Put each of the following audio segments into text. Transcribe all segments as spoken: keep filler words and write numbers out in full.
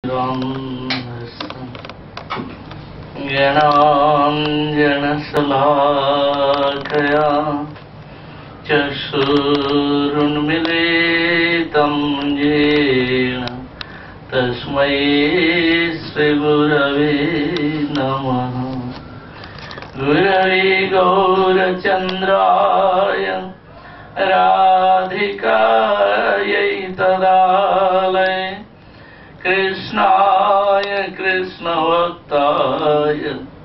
ज्ञानाञ्जनशलाकया चक्षुरुन्मिलितं येन तस्मै श्रीगुरवे नमः। गुरवे गौरचन्द्राय राधिकायै तदालये कृष्णाय कृष्णभक्ताय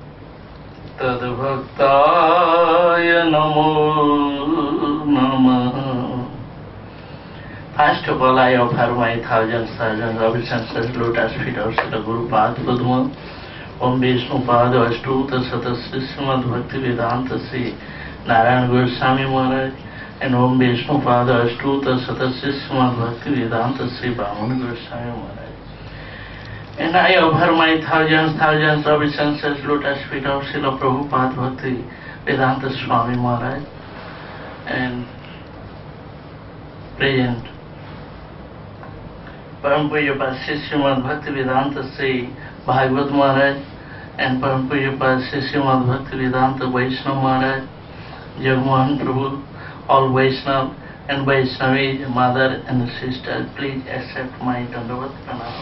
तद्भक्ताय नमो नमः। First of all, I offer my thousand thousands obeisances, lotus feet of Sri Guru Pad Padma, Om Vishnu Pada Astuta Satasri Srimad Bhakti Vedanta Sri Narayan Goswami Maharaj, and Om Vishnu Pada Astuta Satasri Srimad Bhakti Vedanta Sri Bhamana Goswami Maharaj. And I offer my thousands, thousands of obeisances, lotus feet of Srila Prabhupada Bhakti Vedanta Swami Maharaj, and present Param Pujya Sri Srimad Bhakti Vedanta Sri Bhagavad Maharaj, and Param Pujya Sri Srimad Bhakti Vedanta Vaishnava Maharaj, Jagmohan Prabhu, all Vaishnava and Vaishnavi, mother and sister, please accept my Dandavat Pranam.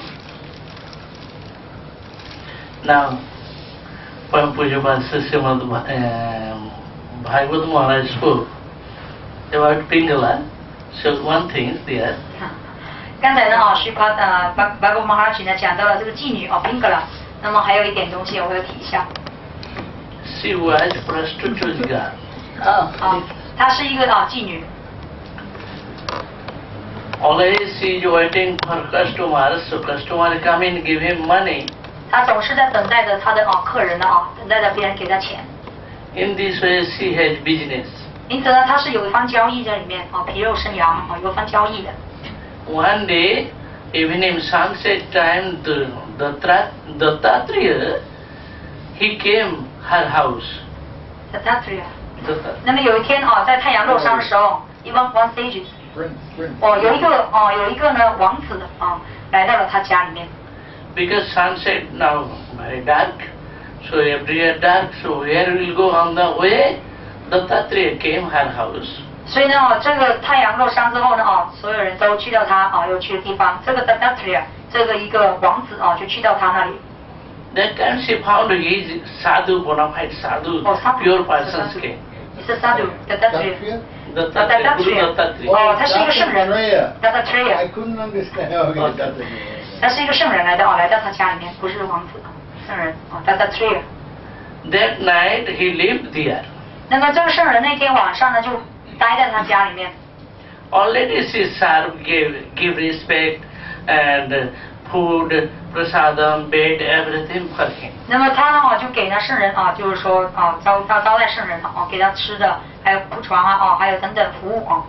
Now, Param Pujya Sri Srimad Bhagavad Maharaj spoke about Pingala, so one thing is there. 刚才呢啊，是夸呃巴巴格马哈吉呢讲到了这个妓女啊，Pingala。那么还有一点东西我要提一下。 She was prostitute girl. 哦，好，她是一个啊妓女。 Always she is waiting for customers, so customers come in, give him money. 她总是在等待着她的啊客人呢啊，等待着别人给她钱。 In this way, she has business. 因此呢，她是有一番交易在里面啊，皮肉生羊啊，有一番交易的。 One day, evening sunset time, the Dattatreya, he came her house. Dattatreya. 那么有一天啊，在太阳落山的时候，一 one one stages， 哦，有一个哦，有一个呢王子啊，来到了他家里面。 Because sunset now very dark, so everywhere dark. So where will go on the way? Dattatreya came her house. 所以呢，哦，这个太阳落山之后呢，哦，所有人都去到他啊要去的地方。这个 Dattatreya 这个一个王子啊，就去到他那里。 That time she found his sadhu, bona fide sadhu, oh, sadhu. pure persons came. It's a sadhu, Dattatreya. Dattatreya. Oh, 他是一个圣人 ，Dattatreya. I couldn't understand how he got Dattatreya. 他是一个圣人来的哦，来到他家里面，不是王子，圣人哦 ，Dattatreya. That night he lived there. 那么这个圣人那天晚上呢，就待在他家里面。 Already she served, gave, give respect and food, prasadam, bed, everything for him. 那么他呢，哦，就给那圣人啊，就是说啊，招招招待圣人啊，给他吃的，还有铺床啊，哦，还有等等服务啊。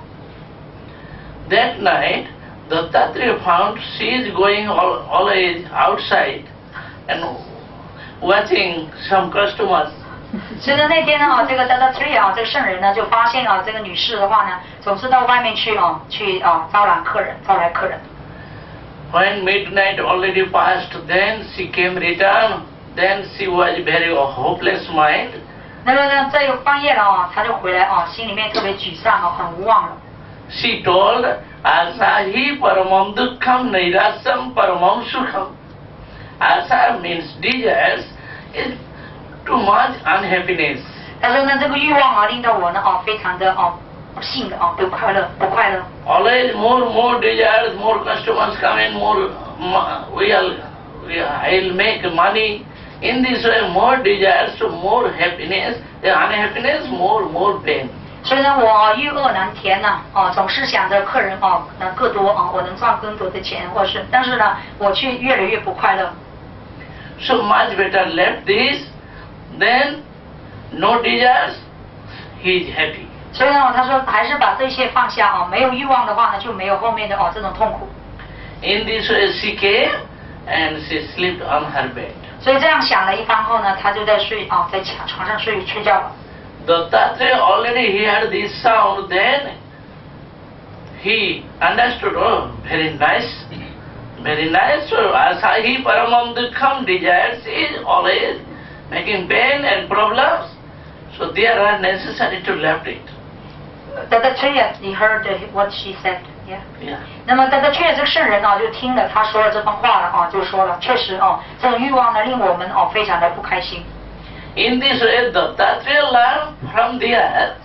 That night, Dattatreya found she is going all, always outside and watching some customers. 所以呢，那天呢，啊，这个 Dattatreya 啊，这个圣人呢，就发现啊，这个女士的话呢，总是到外面去啊，去啊招揽客人，招来客人。 When midnight already passed, then she came return. Then she was very hopeless mind. 那么呢，这个半夜了啊，她就回来啊，心里面特别沮丧啊，很无望了。 She told, Asahi paramam dukkham nairasam paramam sukham. Asa means desires is too much unhappiness. 他说呢，这个欲望啊，令到我呢，哦，非常的哦，不幸的哦，不快乐，不快乐。 Always more, more desires, more customers come in, more we'll, I'll make money. In this way, more desires, more happiness. The unhappiness, more, more pain. 所以呢，我欲壑难填呐，哦，总是想着客人哦，能更多啊，我能赚更多的钱，或是，但是呢，我却越来越不快乐。 So much better left this, then no desires, he is happy. 所以呢，他说还是把这些放下啊，没有欲望的话呢，就没有后面的哦这种痛苦。 In this way, she came and she slept on her bed. 所以这样想了一番后呢，他就在睡啊，在床上睡睡觉了。 Dattatreya already heard this sound, then he understood, oh, very nice. Very nice. So Asahi Paramam Dukkham desires is always making pain and problems. So they are necessary to left it. Dattatreya, you heard what she said, yeah. Yeah. 那么 Dattatreya 这个圣人啊，就听了他说了这番话了啊，就说了，确实啊，这种欲望呢令我们哦非常的不开心。 In this way, Dattatreya learned from there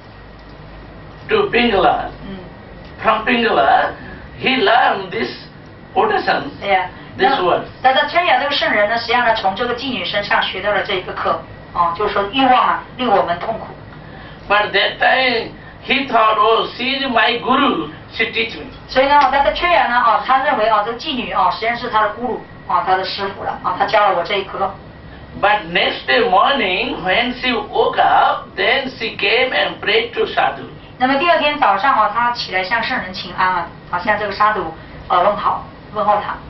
to Pingala. Mm. From Pingala, he learned this quotation, yeah. this word. Dattatreya 这个圣人呢，实际上呢从这个妓女身上学到了这个课啊，就是说欲望啊令我们痛苦。 But that time he thought, oh, she is my guru, she teach me. 所以呢 ，Dattatreya 呢啊，他认为啊这个妓女啊实际上是他的咕噜啊，他的师傅了啊，他教了我这一课。 But next day morning, when she woke up, then she came and prayed to Sadhu. 那么第二天早上啊，他起来向圣人请安啊，啊向这个沙弥呃问好，问候他。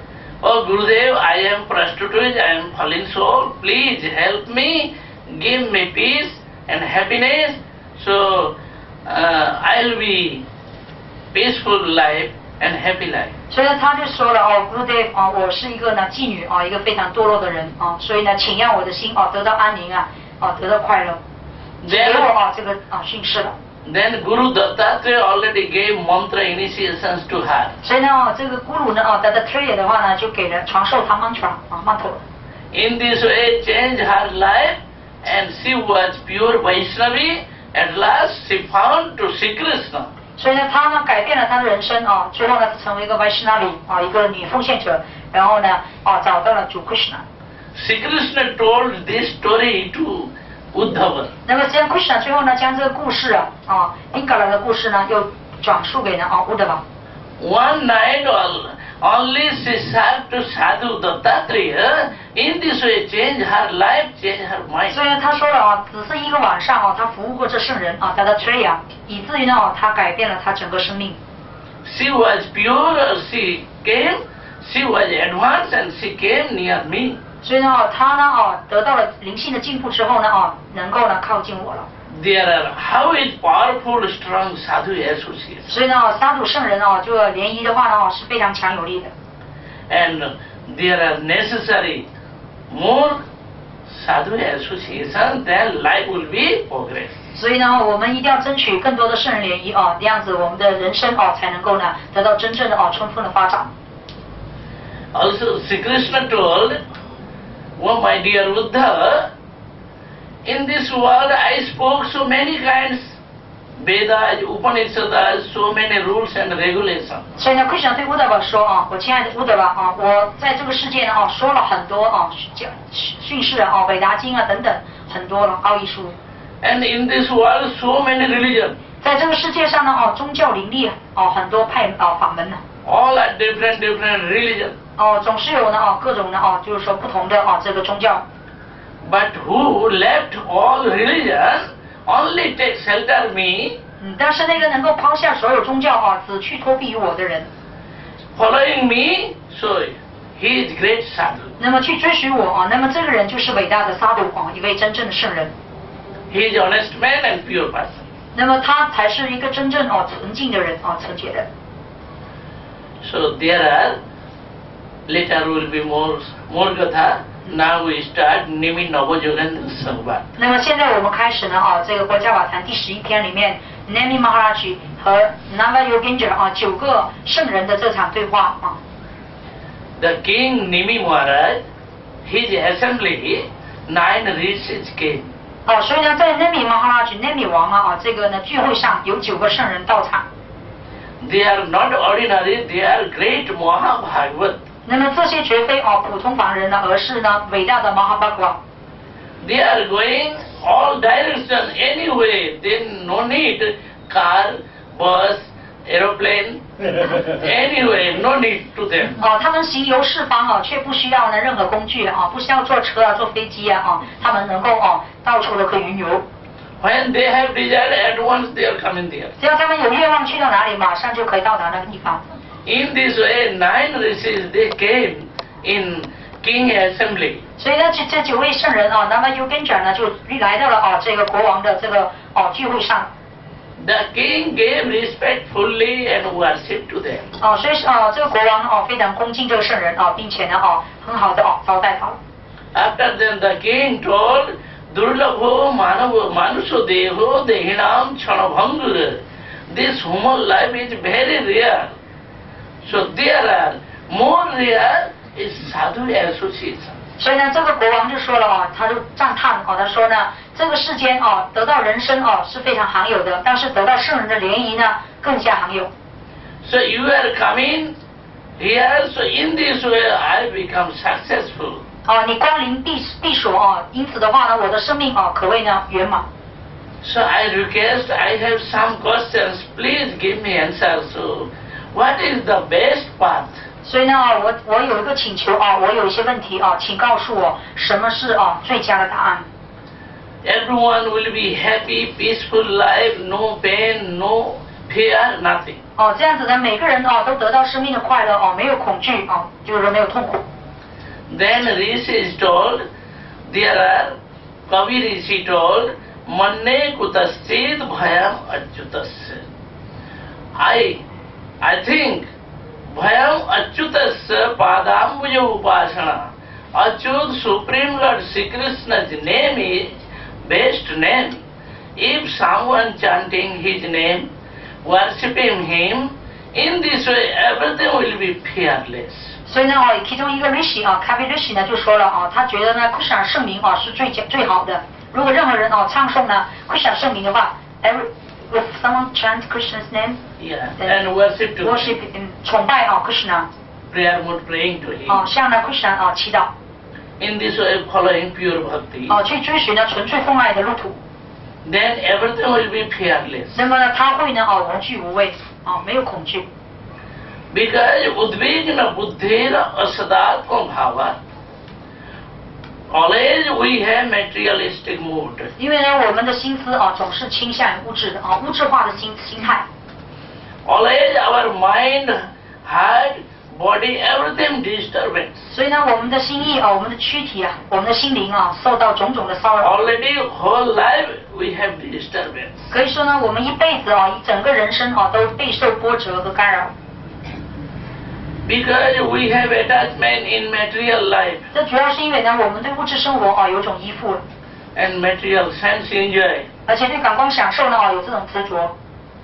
Oh Gurudev, I am prostitute, I am fallen soul. Please help me, give me peace and happiness. So uh, I'll be peaceful life and happy life. 所以呢，他就说了哦 ，Gurudev 啊，我是一个呢妓女啊，一个非常堕落的人啊，所以呢，请让我的心啊得到安宁啊，啊得到快乐。给我啊这个啊训示了。 Then Guru Dattatreya already gave mantra initiations to her. 所以呢，哦，这个咕噜呢，哦 ，Dattatreya 的话呢，就给了传授他 mantra 啊 mantra。 In this way, changed her life, and she was pure Vaishnavi. At last, she found to Sri Krishna. 所以呢，他呢改变了他的人生啊，最后呢成为一个 Vaishnavi 啊，一个女奉献者，然后呢啊找到了主 Krishna。 Sri Krishna told this story to Uddhava. 那么，实际上 Krishna 最后呢将这个故事啊啊 Pingala 的故事呢又转述给了啊 Uddhava。 One night, only she served to Sadhu Dattatreya. In this way, change her life, change her mind. 所以他说了啊，只是一个晚上啊，他服务过这圣人啊 Dattatreya，以至于呢啊，他改变了他整个生命。 She was pure. She came. She was advanced, and she came near me. 所以呢，他呢啊得到了灵性的进步之后呢啊，能够呢靠近我了。 There are how is powerful, strong sadhu associates. 所以呢，沙土圣人啊，这个联谊的话呢是非常强有力的。 And there are necessary more sadhu association, then life will be progress. 所以呢，我们一定要争取更多的圣人联谊啊，这样子我们的人生啊才能够呢得到真正的啊充分的发展。 Also, Sri Krishna told, "Oh my dear Buddha, in this world I spoke so many kinds, Vedas, Upanishads, so many rules and regulations." 所以呢 ，Krishna 对乌德巴说啊，我亲爱的乌德巴啊，我在这个世界呢啊说了很多啊讲训示啊、韦达经啊等等很多了奥义书。 And in this world, so many religions. 在这个世界上呢啊，宗教林立啊，很多派啊法门呢。 All are different, different religions. 哦，总是有呢啊各种呢啊，就是说不同的啊这个宗教。 But who left all religion, only take shelter me. 嗯，但是那个能够抛下所有宗教啊，只去托庇于我的人 ，following me, so he is great sadhu. 那么去追随我啊，那么这个人就是伟大的沙杜啊，一位真正的圣人。 He is honest man and pure person. 那么他才是一个真正哦纯净的人啊，纯洁的。 So there are later will be more more gatha. Now we start Nimi Navajogan Sangvat. 那么现在我们开始呢啊，这个国家瓦坛第十一篇里面 ，Nami Maharaj 和 Navayogendra 啊九个圣人的这场对话啊。 The king Nimi Maharaj, his assembly, nine rishis came. 哦，所以呢，在 Nami Maharaj Nami 王啊啊这个呢聚会上有九个圣人到场。 They are not ordinary; they are great Mahabhagavat. 那么这些绝非哦普通凡人呢，而是呢伟大的 Mahabhagavad。 They are going all direction anyway. Then no need car, bus, aeroplane. Anyway, no need to them. 哦，他们行游四方啊，却不需要呢任何工具啊，不需要坐车啊、坐飞机啊啊，他们能够哦到处都可以云游。 When they have desire, at once they are coming there. 只要他们有愿望去到哪里，马上就可以到达那个地方。 In this way, nine rishis they came in king assembly. 所以呢，这这九位圣人啊，那么 Yogendra 呢就来到了啊这个国王的这个哦聚会上。 The king gave respectfully and worship to them. 哦，所以哦，这个国王哦非常恭敬这个圣人哦，并且呢哦很好的哦招待他。 After then the king told Durlabho Manavo Manusho Deho Dehinam Chanabhanga. This human life is very rare. So there are more rare is sadhu association. 所以呢，这个国王就说了哦，他就赞叹哦，他说呢，这个世间哦，得到人生哦是非常罕有的，但是得到圣人的联谊呢更加罕有。 So you are coming here, so in this way I become successful. 哦，你光临避避所哦，因此的话呢，我的生命哦可谓呢圆满。 So I request, I have some questions, please give me answers. So what is the best path? 所以呢，我我有一个请求啊，我有一些问题啊，请告诉我什么是啊最佳的答案。 Everyone will be happy, peaceful life, no pain, no fear, nothing. 哦，这样子呢，每个人哦都得到生命的快乐哦，没有恐惧哦，就是说没有痛苦。 Then Rishi is told, there are, Kavi Rishi told, Manne kutaschid bhayam achyutasya. I, I think Bhayam Achyutasya Padambuja Upasana. Achyut, Supreme Lord Sri Krishna's name is best name. If someone chanting his name, worshipping him, in this way everything will be fearless. 所以呢，哦，其中一个 Rishi 啊 ，Kavi Rishi 呢就说了啊，他觉得呢 ，Krishna 圣名啊是最最好的。如果任何人哦唱诵呢 Krishna 圣名的话 ，every if someone chants Krishna's name, yeah, and worship to worship him, 崇拜啊 Krishna, prayer mood praying to him. 哦，向呢 Krishna 啊祈祷。 In this way, following pure bhakti. 哦，去追寻呢纯粹奉爱的路途。 Then everything will be fearless. 那么呢，他会呢哦无惧无畏，哦没有恐惧。 Because udvigna buddhira asadatma bhava. Always we have materialistic mood. 因为呢，我们的心思啊总是倾向于物质的啊物质化的心心态。 Always our mind, heart, body, everything disturbance. 所以呢，我们的心意啊，我们的躯体啊，我们的心灵啊，受到种种的骚扰。 Already whole life we have disturbance. 可以说呢，我们一辈子啊，整个人生啊，都备受波折和干扰。 Because we have attachment in material life. 这主要是因为呢，我们对物质生活啊有种依附， And material sense enjoy. 而且对感官享受呢啊有这种执着。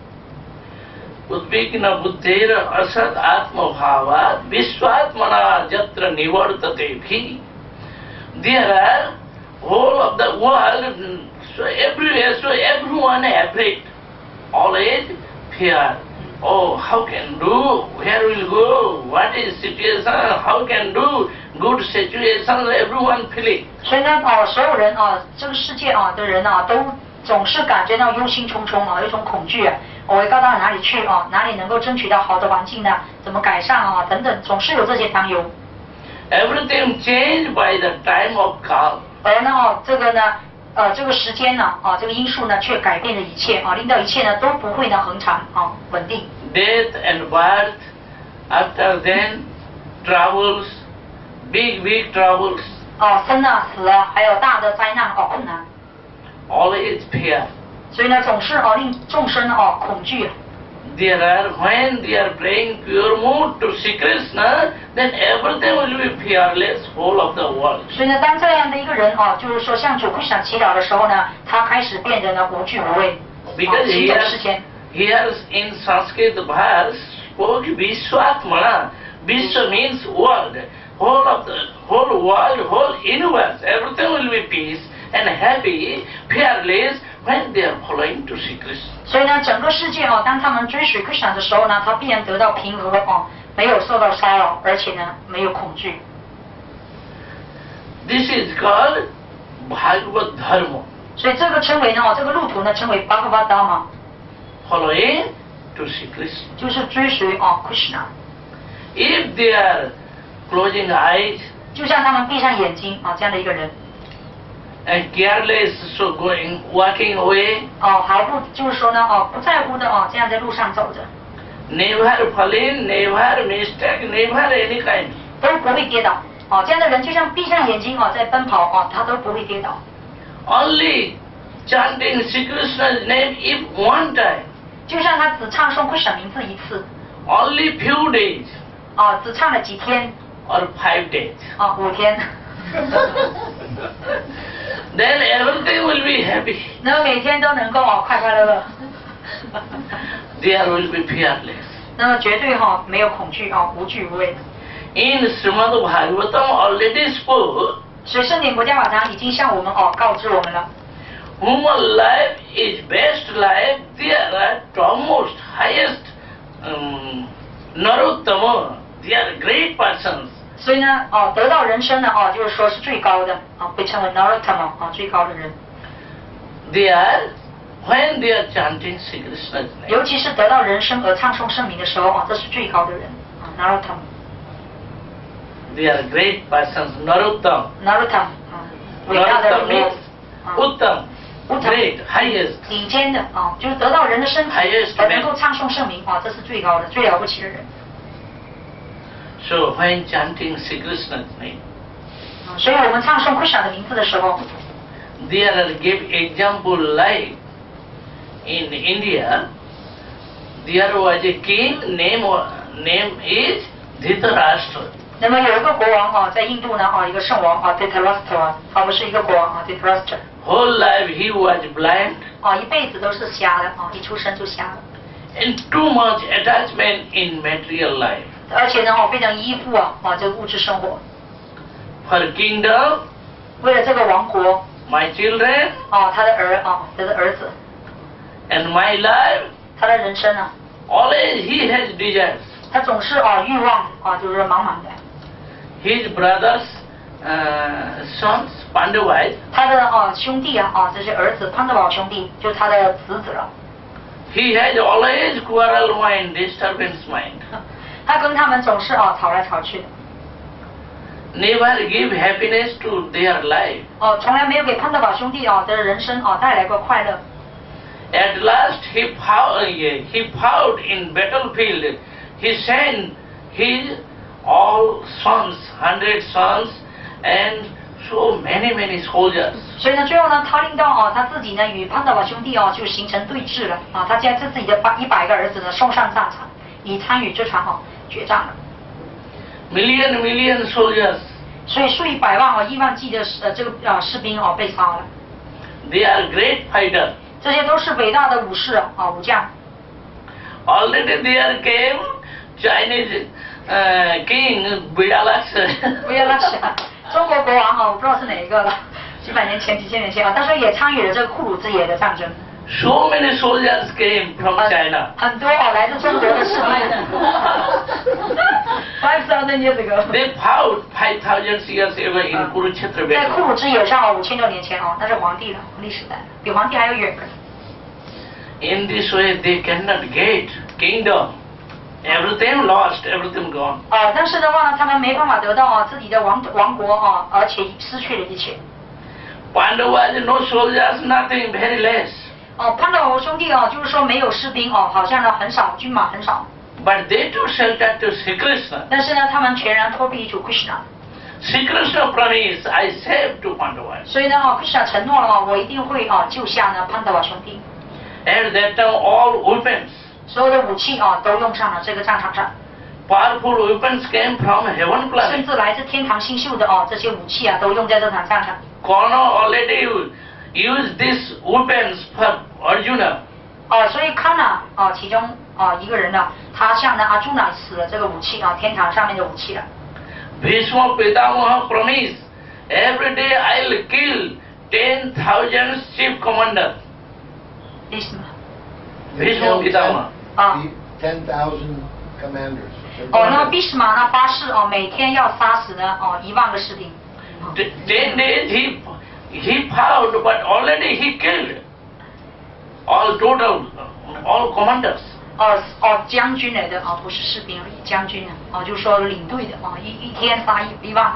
Udvigna buddhira asat atma bhava vishwatmana jatra nivartate bhi. There are whole of the world, so everywhere, so everyone afraid. Always fear. Oh, how can do? Where will go? What is situation? How can do? Good situation, everyone feeling. 所以呢，啊，所有人啊，这个世界啊的人啊，都总是感觉到忧心忡忡啊，有一种恐惧啊。我要到到哪里去啊？哪里能够争取到好的环境呢？怎么改善啊？等等，总是有这些担忧。 Everything changed by the time of calm. 而呢，哦，这个呢，呃，这个时间呢，啊，这个因素呢，却改变了一切啊，令到一切呢都不会呢恒长啊，稳定。 Death and birth, after then, troubles, big, big troubles. 哦，生啊，死啊，还有大的灾难哦，困难。 Always fear. 所以呢，总是哦令众生哦恐惧。 There are, when they are praying pure mood to Sri Krishna, then everything will be fearless, whole of the world. 所以呢，当这样的一个人哦，就是说向主 Krishna 祈祷的时候呢，他开始变得呢无惧无畏。 Because 行 here, 走世间。 here in Sanskrit verse spoke Vishwatmana. Vishwa means world. Whole of the whole world, whole universe, everything will be peace and happy, fearless when they are following to Sri Krishna. 所以呢，整个世界哦，当他们追随 Krishna 的时候呢，他必然得到平和哦，没有受到骚扰，而且呢，没有恐惧。 This is called Bhagavad Dharma. 所以这个称为呢，哦，这个路途呢称为 Bhagavad Dharma， Following to Sri Krishna. 就是追随哦 Krishna。 If they are closing eyes 就像他们闭上眼睛啊，这样的一个人 and careless, so going walking away, 哦，毫不就是说呢哦，不在乎的哦，这样在路上走着， never falling, never mistake, never any kind. 都不会跌倒哦。这样的人就像闭上眼睛哦，在奔跑哦，他都不会跌倒。 Only chanting Sri Krishna's name if one time. 就像他只唱诵Krishna名字一次， only few days 啊，只唱了几天， or five days, 啊，五天， then everything will be happy. 那么每天都能够哦快快乐乐， There will be fearless. 那么绝对哈、没有恐惧啊，无惧无畏的。 In Srimad Bhagavatam already spoke, 所以圣典国家法堂已经向我们哦告知我们了， human life is best life. There are topmost, highest um, Narottama. They are great persons. 所以呢哦得到人生呢哦就是说是最高的啊，被称为 Narottama 啊最高的人， They are when they are chanting Sri Krishna's name. 尤其是得到人生而唱诵圣名的时候啊，这是最高的人啊 Narottama They are great persons. Narottam. Narottama 啊伟大的 Narottam 人 means 物。啊 Uttam, Uttam. great, highest. 顶尖的啊，就是得到人的身体 Highest 而能够唱诵圣名啊，这是最高的、最了不起的人。 So when chanting Sri Krishna's name, 啊所以我们唱诵 Krishna 的名字的时候， there are give example like in India, there was a king name name is Dhritarashtra. 那么有一个国王啊，在印度呢啊，一个圣王啊 ，Dhritarashtra 啊，不是一个国王啊 ，Dhritarashtra Whole life he was blind 啊，一辈子都是瞎的啊，一出生就瞎了， and too much attachment in material life. 而且呢哦，非常依附啊啊这个物质生活， For kingdom, 为了这个王国 my children 啊，他的儿啊，他的儿子， and my life, 他的人生啊， always he has desires. 他总是啊欲望啊就是满满的。 His brothers, uh, sons, Pandavas, 他的啊兄弟啊啊这些儿子潘德宝兄弟就是他的子子了， he has always quarrel mind, disturbance mind. 他跟他们总是啊吵来吵去的， Never give happiness to their life. 哦从来没有给潘德宝兄弟啊的人生啊带来过快乐。 At last he fought, he fought in battlefield. He sent his all sons, hundred sons, and so many many soldiers. 所以呢，最后呢，他令到啊他自己呢与潘德宝兄弟啊就形成对峙了啊，他将这自己的八一百个儿子呢送上战场，以参与这场啊决战了。 Million million soldiers. 所以数以百万啊亿万计的呃这个啊士兵啊被杀了， They are great fighters. 这些都是伟大的武士啊武将。 Already there came Chinese uh, king Bidalaksha. 不要拉扯，中国国王啊，我不知道是哪一个了，几百年前、几千年前啊，但是也参与了这个库鲁之野的战争。 So many soldiers came from 呃 China. 很多啊来自中国的士兵。Five thousand years ago。 They fought five thousand years ago in Kurukshetra 在库 battle. 鲁之野上啊，五千多年前啊，那是皇帝了，皇帝时代，比皇帝还要远的。 In this way, they cannot get kingdom. Everything lost, everything gone. 啊，但是的话呢，他们没办法得到啊自己的王王国啊，而且失去了一切。 Pandavas, no soldiers, nothing, very less. 哦，潘德宝兄弟啊，就是说没有士兵哦，好像呢很少，军马很少。 But they too sheltered to Sri Krishna. 但是呢，他们全然托庇于主 Krishna。 Sri Krishna promised, I save to Pandavas. 所以呢，哦，Krishna 承诺了啊，我一定会啊救下呢潘德宝兄弟。 At that time, all weapons, 所有的武器啊都用上了这个战场上， powerful weapons came from heaven 甚 planet. 至来自天堂星宿的啊这些武器啊都用在这场战场。 Karna already used these weapons for Arjuna. 哦，所以康纳啊其中啊一个人呢，他向呢阿朱那使了这个武器啊天堂上面的武器了。 Bhishma Pitamaha promised, every day I'll kill ten thousand chief commanders. 为什么？ Bhishma Pitamaha. 啊 Ten thousand commanders. 哦，那么俾斯马呢发誓哦每天要杀死呢哦一万个士兵。 T- Ten days he he fought, but already he killed all total, all commanders. 哦哦，将军来的啊，不是士兵而已，将军啊，哦，就是说领队的啊，一一天杀一一万，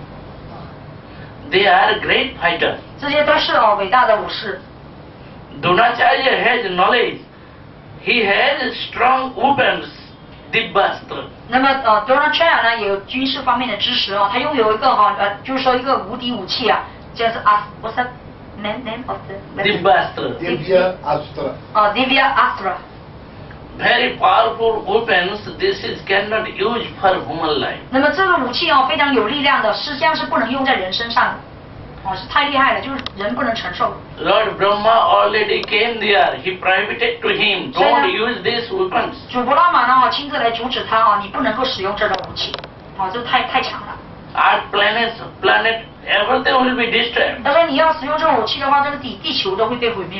They are great fighters. 这些都是哦伟大的武士。 Dronacharya has knowledge. He has strong weapons, Dibbastra. 那么呃 d o n a c h a r 呢也有军事方面的知识哦，他拥有一个哈呃，就是说一个无敌武器啊，就是 What's that name name of the weapon？ Dibbastra. Divya Astra. 哦 Divya Astra， very powerful weapons. This is cannot use for human life. 那么这个武器哦，非常有力量的，实际上是不能用在人身上的，哦，是太厉害了，就是人不能承受。 Lord Brahma already came there. He prohibited to him, don't use these weapons. 主布拉玛呢，哦，亲自来阻止他啊，你不能够使用这种武器，哦，这太太强了。 Earth, planets, planet, everything will be destroyed. 他说你要使用这个武器的话，这个地地球都会被毁灭。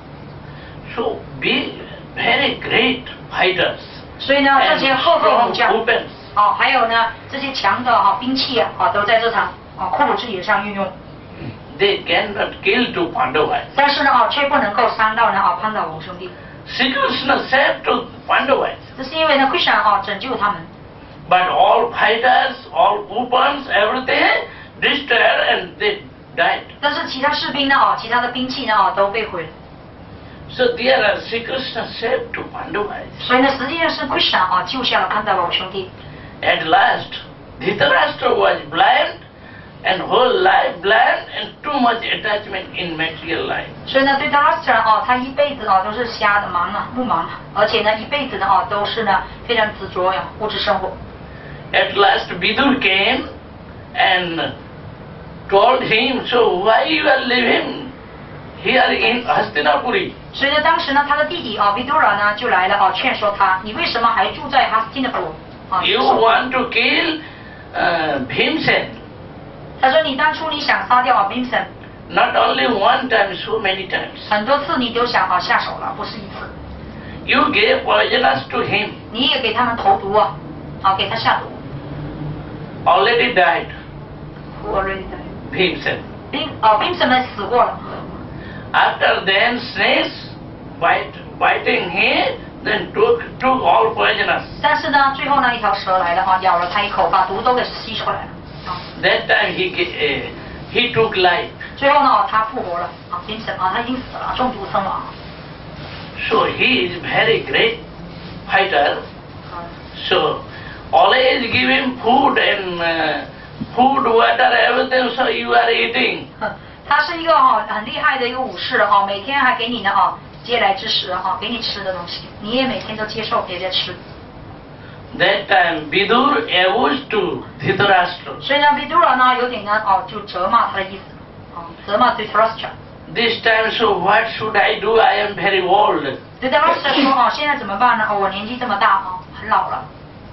So be very great fighters. 所以呢，这 and 些赫赫 strong 武将， weapons. 哦，还有呢，这些强的啊兵器啊，啊都在这场啊库鲁之野上运用。 They cannot kill two Pandavas. 但是呢，啊却不能够伤到呢啊潘达王兄弟。 Sri Krishna saved two Pandavas. 这是因为呢，Krishna 啊拯救他们。 But all fighters, all weapons, everything destroyed and they died. 但是其他士兵呢啊，其他的兵器呢啊都被毁了。 So there Sri Krishna saved two Pandavas. 所以呢，实际上是 Krishna 啊救下了潘达王兄弟。 At last, Dhritarashtra was blind and whole life blind and too much attachment in material life. 所以呢，对 Dhritarashtra 啊，他一辈子啊都是瞎的盲啊，目盲，而且呢一辈子呢啊都是呢非常执着呀物质生活。 At last Vidur came and told him, so why you are living here in Hastinapuri? 所以呢，当时呢，他的弟弟啊 Vidura 呢就来了啊，劝说他，你为什么还住在 Hastinapur 啊？ You want to kill uh, Bhimsen. 他说你当初你想杀掉啊 Bhimsen， Not only one time, so many times. 很多次你都想啊下手了，不是一次。 You gave poisonous to him, 你也给他们投毒啊，啊给他下毒。 already died, Who already died? Bhimsen. 冰啊 Bhimsen 呢死过了。 After then snakes bite, biting him, then took, took all poisonous. 但是呢，最后呢一条蛇来了啊，咬了他一口，把毒都给吸出来了。啊， That time he, ga- uh, he took life. 最后呢，哦他复活了啊 Bhimsen 啊，他已经死了，中毒身亡。 So he is very great fighter. 啊 So always give him food and uh, food, water, everything. So you are eating. 哼他是一个哈很厉害的一个武士哈，每天还给你呢啊嗟来之食哈，给你吃的东西，你也每天都接受别人吃。 That time Vidur avouched to Dhritarashtra. 所以呢 Vidura 呢有点呢哦就责骂他的意思，啊责骂 Dhritarashtra。 This time, so what should I do? I am very old. Dhritarashtra 说哦现在怎么办呢？哦我年纪这么大啊，很老了。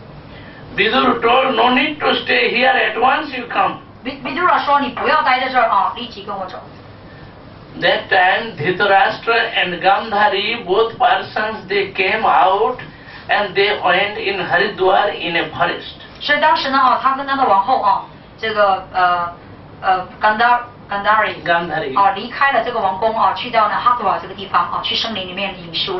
Vidur told, no need to stay here, at once you come. Vidura 说你不要待在这儿啊，立即跟我走。 That time Dhritarashtra and Gandhari, both persons, they came out and they went in Haridwar in a forest. 所以当时呢哦他跟他的王后啊这个呃呃 Gandhar Gandhari Gandhari. 啊离开了这个王宫啊，去到呢哈杜瓦这个地方啊，去森林里面隐修了。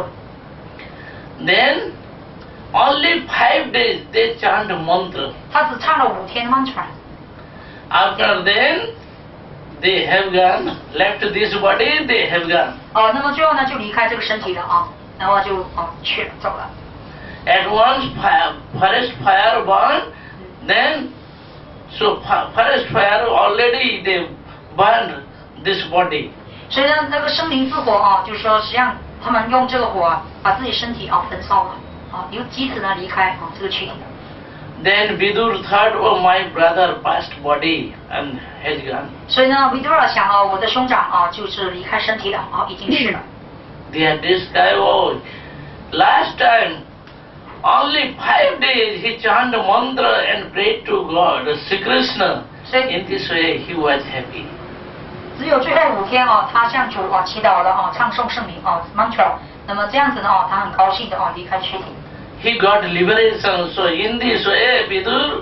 Then only five days they chant mantra. 他只唱了五天 mantra。 After then they have gone, left this body, they have gone. 哦，那么最后呢就离开这个身体了啊，然后就哦去了走了。 At once fire, forest fire burned, then so fa- forest fire already they burned this body. 所以呢，那个生灵之火啊，就是说实际上他们用这个火啊，把自己身体啊焚烧了啊，由即此呢离开啊这个躯体。 Then Vidur thought, oh my brother passed body and has gone. 所以呢 Vidura 想啊，我的兄长啊就是离开身体了啊，已经去了。 They had this guy, oh, last time only five days he chanted mantra and prayed to God, Sri Krishna. In this way he was happy. 只有最后五天啊，他向主啊祈祷了啊，唱诵圣名啊 mantra。那么这样子呢啊，他很高兴的啊离开躯体。 He got liberation, so in this way Vidur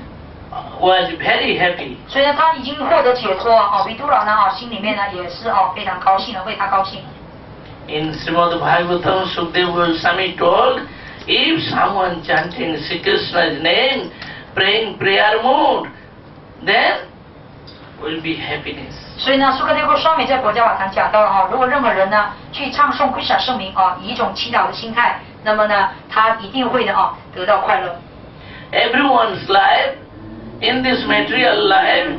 was very happy. 所以呢，他已经获得解脱啊，维杜拉呢啊，心里面呢也是啊非常高兴的，为他高兴。 In Srimad Bhagavatam, Sukadeva Goswami told, if someone chanting Sri Krishna's name, praying prayer mood, then will be happiness. 所以呢，苏格德哥双美在国家法堂讲到了啊，如果任何人呢去唱诵 Krishna 圣名啊，以一种祈祷的心态，那么呢，他一定会的啊得到快乐。 Everyone's life, in this material life,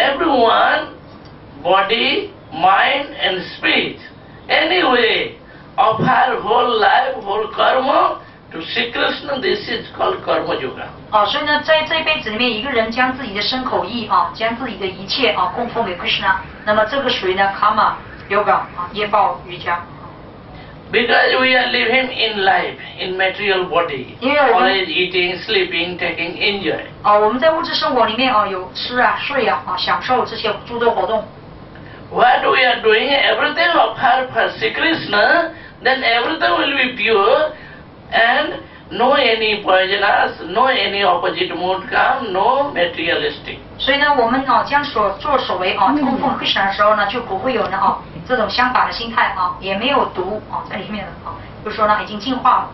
everyone, body, mind and speech, anyway, of her whole life, whole karma to Sri Krishna. This is called karma yoga. 哦，所以呢，在这一辈子里面，一个人将自己的身口意啊，将自己的一切啊供奉给 Krishna， 那么这个属于呢 karma yoga 啊，业报瑜伽。 Because we are living in life, in material body, 因为我们 always eating, sleeping, taking, enjoy. 啊，我们在物质生活里面啊，有吃啊、睡啊、啊享受这些诸多活动。 What we are doing, everything of her for Sri Krishna, then everything will be pure and no any poisonous, no any opposite mood come, no materialistic. 所以呢，我们啊将所作所为啊供奉 Krishna 的时候呢，就不会有呢啊这种相反的心态啊，也没有毒啊在里面了啊，就是说呢已经净化了。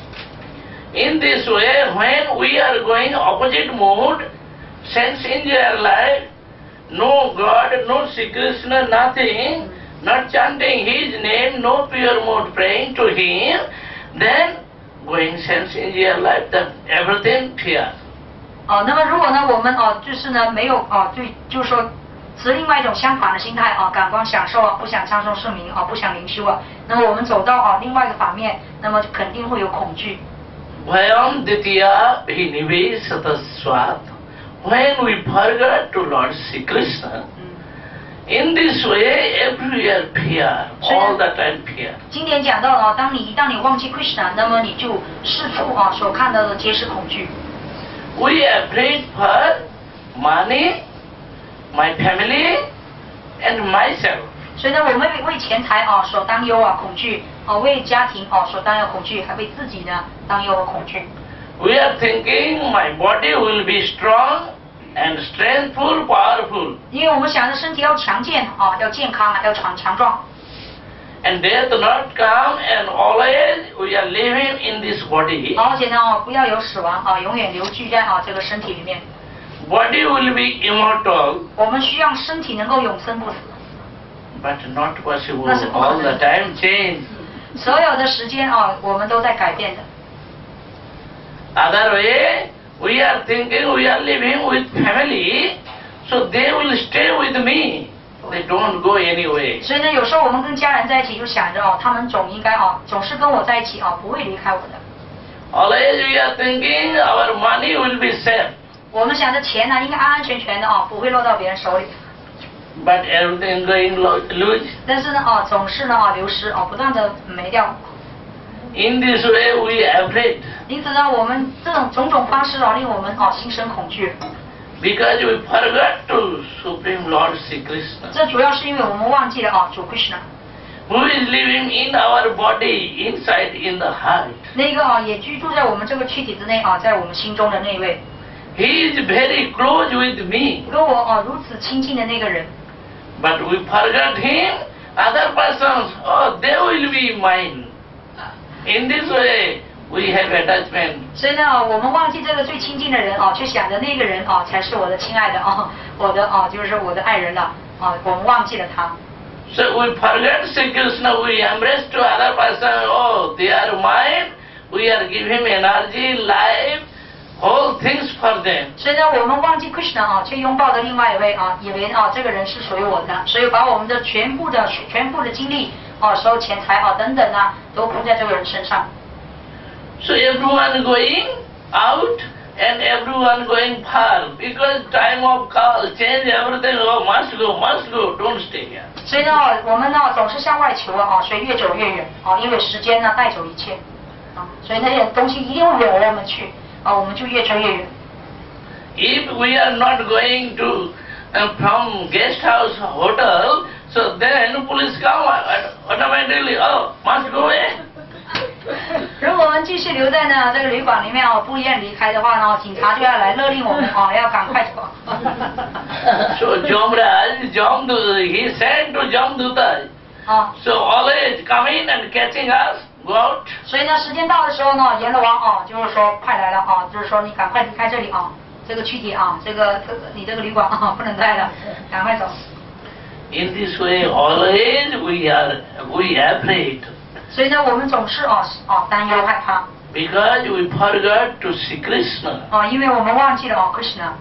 In this way, when we are going opposite mood, sense enjoy life, no God, no Sri Krishna, nothing, not chanting His name, no pure mood praying to Him, then going sense enjoy life, then everything fear. 哦，那么如果呢，我们哦，就是呢，没有哦，对，就是说，持另外一种相反的心态啊，感官享受啊，不想唱诵圣名啊，不想灵修啊，那么我们走到啊另外一个反面，那么肯定会有恐惧。 Vayam ditya bhinive sataswat. When we forget to Lord Sri Krishna, in this way everywhere fear, all the time fear. 经典讲到啊，当你一旦你忘记 Krishna， 那么你就四处啊所看到的皆是恐惧。 We are afraid for money, my family, and myself. 所以呢，我们为为钱财啊所担忧啊恐惧啊，为家庭啊所担忧恐惧，还为自己呢担忧和恐惧。 We are thinking my body will be strong and strengthful, powerful, 因为我们想着身体要强健啊，要健康啊，要强强壮。 and death not come, and always we are living in this body. 而且呢哦，不要有死亡啊，永远留居在啊这个身体里面。 Body will be immortal, 我们需要身体能够永生不死。 but not possible. That's All important. the time change. 所有的时间啊，我们都在改变的。 Other way, we are thinking we are living with family, so they will stay with me. They don't go anyway. 所以呢，有时候我们跟家人在一起，就想着哦，他们总应该哦，总是跟我在一起啊，不会离开我的。 Always we are thinking our money will be safe, 我们想着钱呢，应该安安全全的啊，不会落到别人手里。 but everything going lo- loose. 但是呢，啊，总是呢啊流失啊，不断的没掉。 In this way we are afraid, 因此呢，我们这种种种方式啊，令我们啊心生恐惧。 because we forgot to Supreme Lord Sri Krishna, 这主要是因为我们忘记了啊主 Krishna， who is living in our body, inside in the heart. 那个啊也居住在我们这个躯体之内啊，在我们心中的那位， He is very close with me, 跟我啊如此亲近的那个人。 but we forgot him. Other persons, oh, they will be mine. In this way, we have attachment. 所以呢，我们忘记这个最亲近的人啊，却想着那个人啊才是我的亲爱的啊，我的啊就是我的爱人了啊，我们忘记了他。 So we forget Sri Krishna, we embrace to other person, oh, they are mine. We are giving energy, life, whole things for them. 所以呢，我们忘记 Krishna 啊，却拥抱着另外一位啊，以为啊这个人是属于我的，所以把我们的全部的全部的精力啊，所有钱财啊等等啊，都扑在这个人身上。 So everyone going out and everyone going far because time of call, change everything, oh, must go, must go, don't stay here. 所以呢，我们呢总是向外求啊，所以越走越远啊，因为时间呢带走一切啊，所以那些东西一定会惹我们去啊，我们就越追越远。 If we are not going to uh, from guest house, hotel, so then police come and automatically, oh, must go away. 如果我们继续留在呢这个旅馆里面哦，不愿离开的话呢，警察就要来勒令我们哦，要赶快走。 So Jamraj, Jamdu, he sent to Jamduta. 啊， So always coming and catching us, go out. 所以呢，时间到的时候呢，阎罗王啊，就是说派来了啊，就是说你赶快离开这里啊，这个躯体啊，这个这个你这个旅馆啊不能待了，赶快走。 In this way, always we are we are afraid 所以呢，我们总是啊啊担忧害怕 because we forgot to see Krishna. 啊，因为我们忘记了哦 Krishna。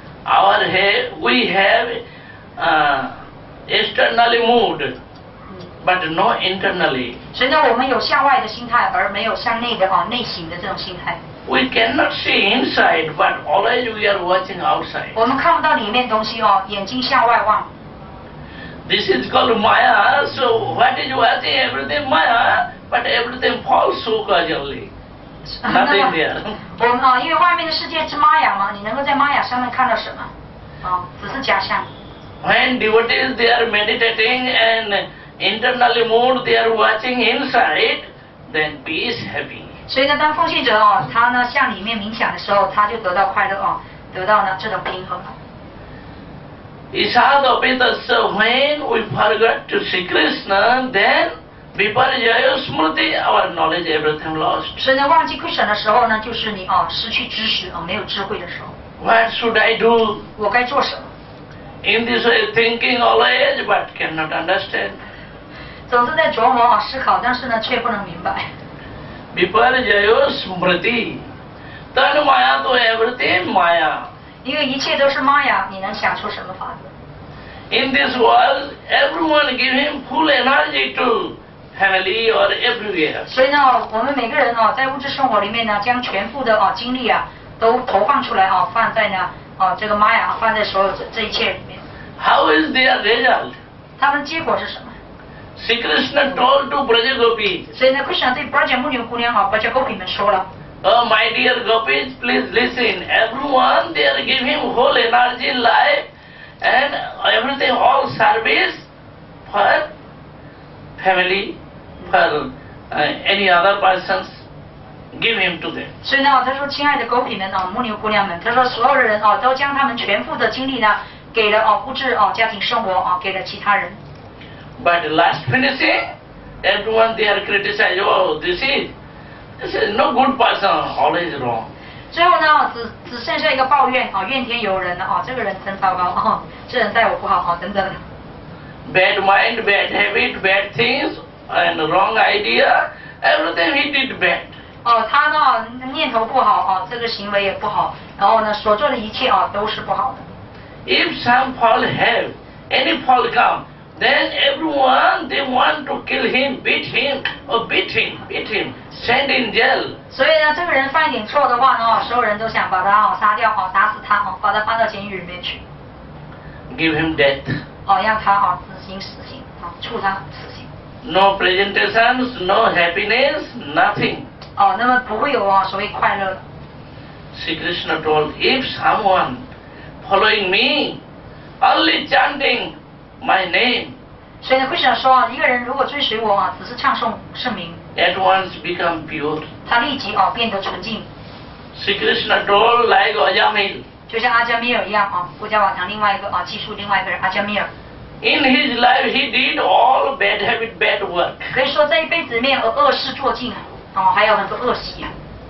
Our have we have uh, externally moved. but no internally. 所以呢，我们有向外的心态，而没有向内的啊内省的这种心态。 We cannot see inside, but always we are watching outside. 我们看不到里面东西哦，眼睛向外望。 This is called Maya. So what is watching? Everything Maya, but everything falls so casually. Nothing there. 我们啊，因为外面的世界是玛雅嘛，你能够在玛雅上面看到什么？啊，只是假象。 When devotees they are meditating and internally moved, they are watching inside, then peace, happy. 所以呢，当奉献者哦，他呢向里面冥想的时候，他就得到快乐哦，得到呢这种平衡。 Isadopitasa, when we forgot to see Krishna, then viparjaya smriti, our knowledge everything lost. 所以呢，忘记 Krishna 的时候呢，就是你哦失去知识哦，没有智慧的时候。 What should I do? 我该做什么？ In this way, thinking always, but cannot understand. 总是在琢磨啊思考，但是呢却不能明白。 Viparjaya smriti, tan maya to everything maya. 因为一切都是玛雅，你能想出什么法子？ In this world, everyone give him full energy to family or everywhere. 所以呢，我们每个人哦，在物质生活里面呢，将全部的哦精力啊，都投放出来哦，放在呢哦这个玛雅，放在所有这这一切里面。 How is their result? 他们的结果是什么？ Sri Krishna told to Braja Gopis, 所以呢 ，Krishna 对 Braja 牧牛姑娘啊 ，Braja Gopi 们说了。 Oh, my dear Gopis, please listen. Everyone there give him whole energy, life, and everything, all service for family, for uh, any other persons. Give him to them. 所以呢，他说：“亲爱的狗痞们啊，牧牛姑娘们，他说所有的人啊，都将他们全部的精力呢，给了哦物质哦家庭生活啊，给了其他人。 But last finishing, everyone there criticize. Oh, this is this is no good person. Always wrong. 最后呢，只只剩下一个抱怨啊，怨天尤人了啊，这个人真糟糕啊，这人待我不好啊，等等。 Bad mind, bad habit, bad things, and wrong idea. Everything he did bad. 哦，他呢念头不好啊，这个行为也不好，然后呢所做的一切啊都是不好的。 If some fall have, any fall come, then everyone they want to kill him, beat him, or beat him, beat him, send in jail. 所以呢，这个人犯一点错的话呢，所有人都想把他哦杀掉哦，打死他哦，把他放到监狱里面去， Give him death. 哦让他哦执行死刑啊，处他死刑。 No presentations, no happiness, nothing. 哦，那么不会有啊所谓快乐的。 Sri Krishna told, if someone following me, only chanting my name, 所以呢，Krishna 说啊，一个人如果追随我啊，只是唱诵圣名， at once become pure. 他立即啊变得纯净， Sri Krishna told like Ajamil, 就像阿伽米尔一样啊，布加瓦堂另外一个啊记述另外一个人阿伽米尔， in his life he did all bad habit, bad work. 可以说这一辈子里面有恶事做尽啊，哦还有很多恶习啊。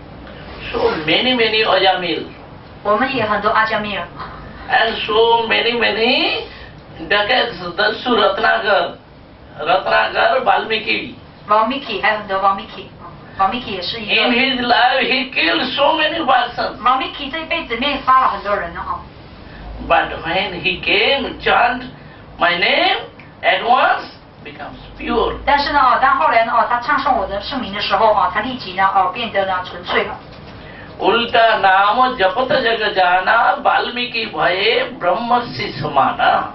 So many, many Ajamil. 我们也很多阿伽米尔， And so many, many decades, Dasu Ratnagar, Ratnagar, Valmiki. Valmiki 还有很多 Valmiki， Valmiki 也是一 In 个 his life he killed so many persons. Valmiki 这一辈子里面杀了很多人了啊。 But when he came, chant my name, at once becomes pure. 但是呢，哦，当后来呢，哦，他唱诵我的圣名的时候，哦，他立即呢，哦，变得呢纯粹了。 उल्टा नाम जपत जग जाना वाल्मीकि भये ब्रह्मसि समाना.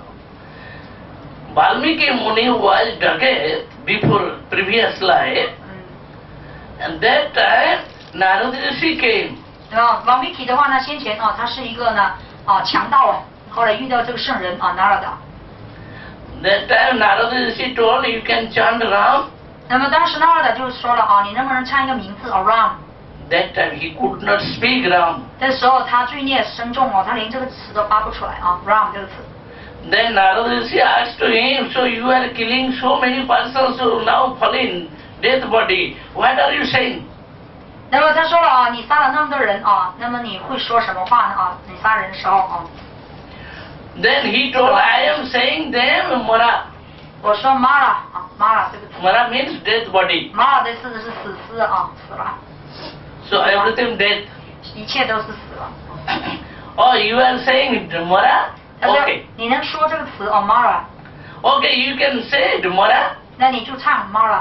Valmiki Muni was decade before previous life, and that time Narad Rishi came. 对吧 ？Valmiki 的话呢，先前啊，他是一个呢啊强盗啊，后来遇到这个圣人啊 Narada。 That time Narad Rishi told you can chant Ram. 那么当时 Narada 就说了啊，你能不能唱一个名字啊 Ram？ That time he could not speak Ram. 那时候他罪孽深重哦，他连这个词都发不出来啊 Ram 这个词。 Then Narad Rishi asked to him, so you are killing so many persons who now fall in death body. What are you saying? 那么他说了啊，你杀了那么多人啊，那么你会说什么话呢啊？你杀人的时候啊。 Then he told, I am saying them Mara. 我说 Mara 啊 Mara 这个词 Mara means death body. ，Mara 的意思是死尸啊，死了， So everything death. 一切都是死了。 Oh, you are saying Mara? 他说 Okay. 你能说这个词哦 Mara？ Okay, you can say Mara. 那你就唱 Mara。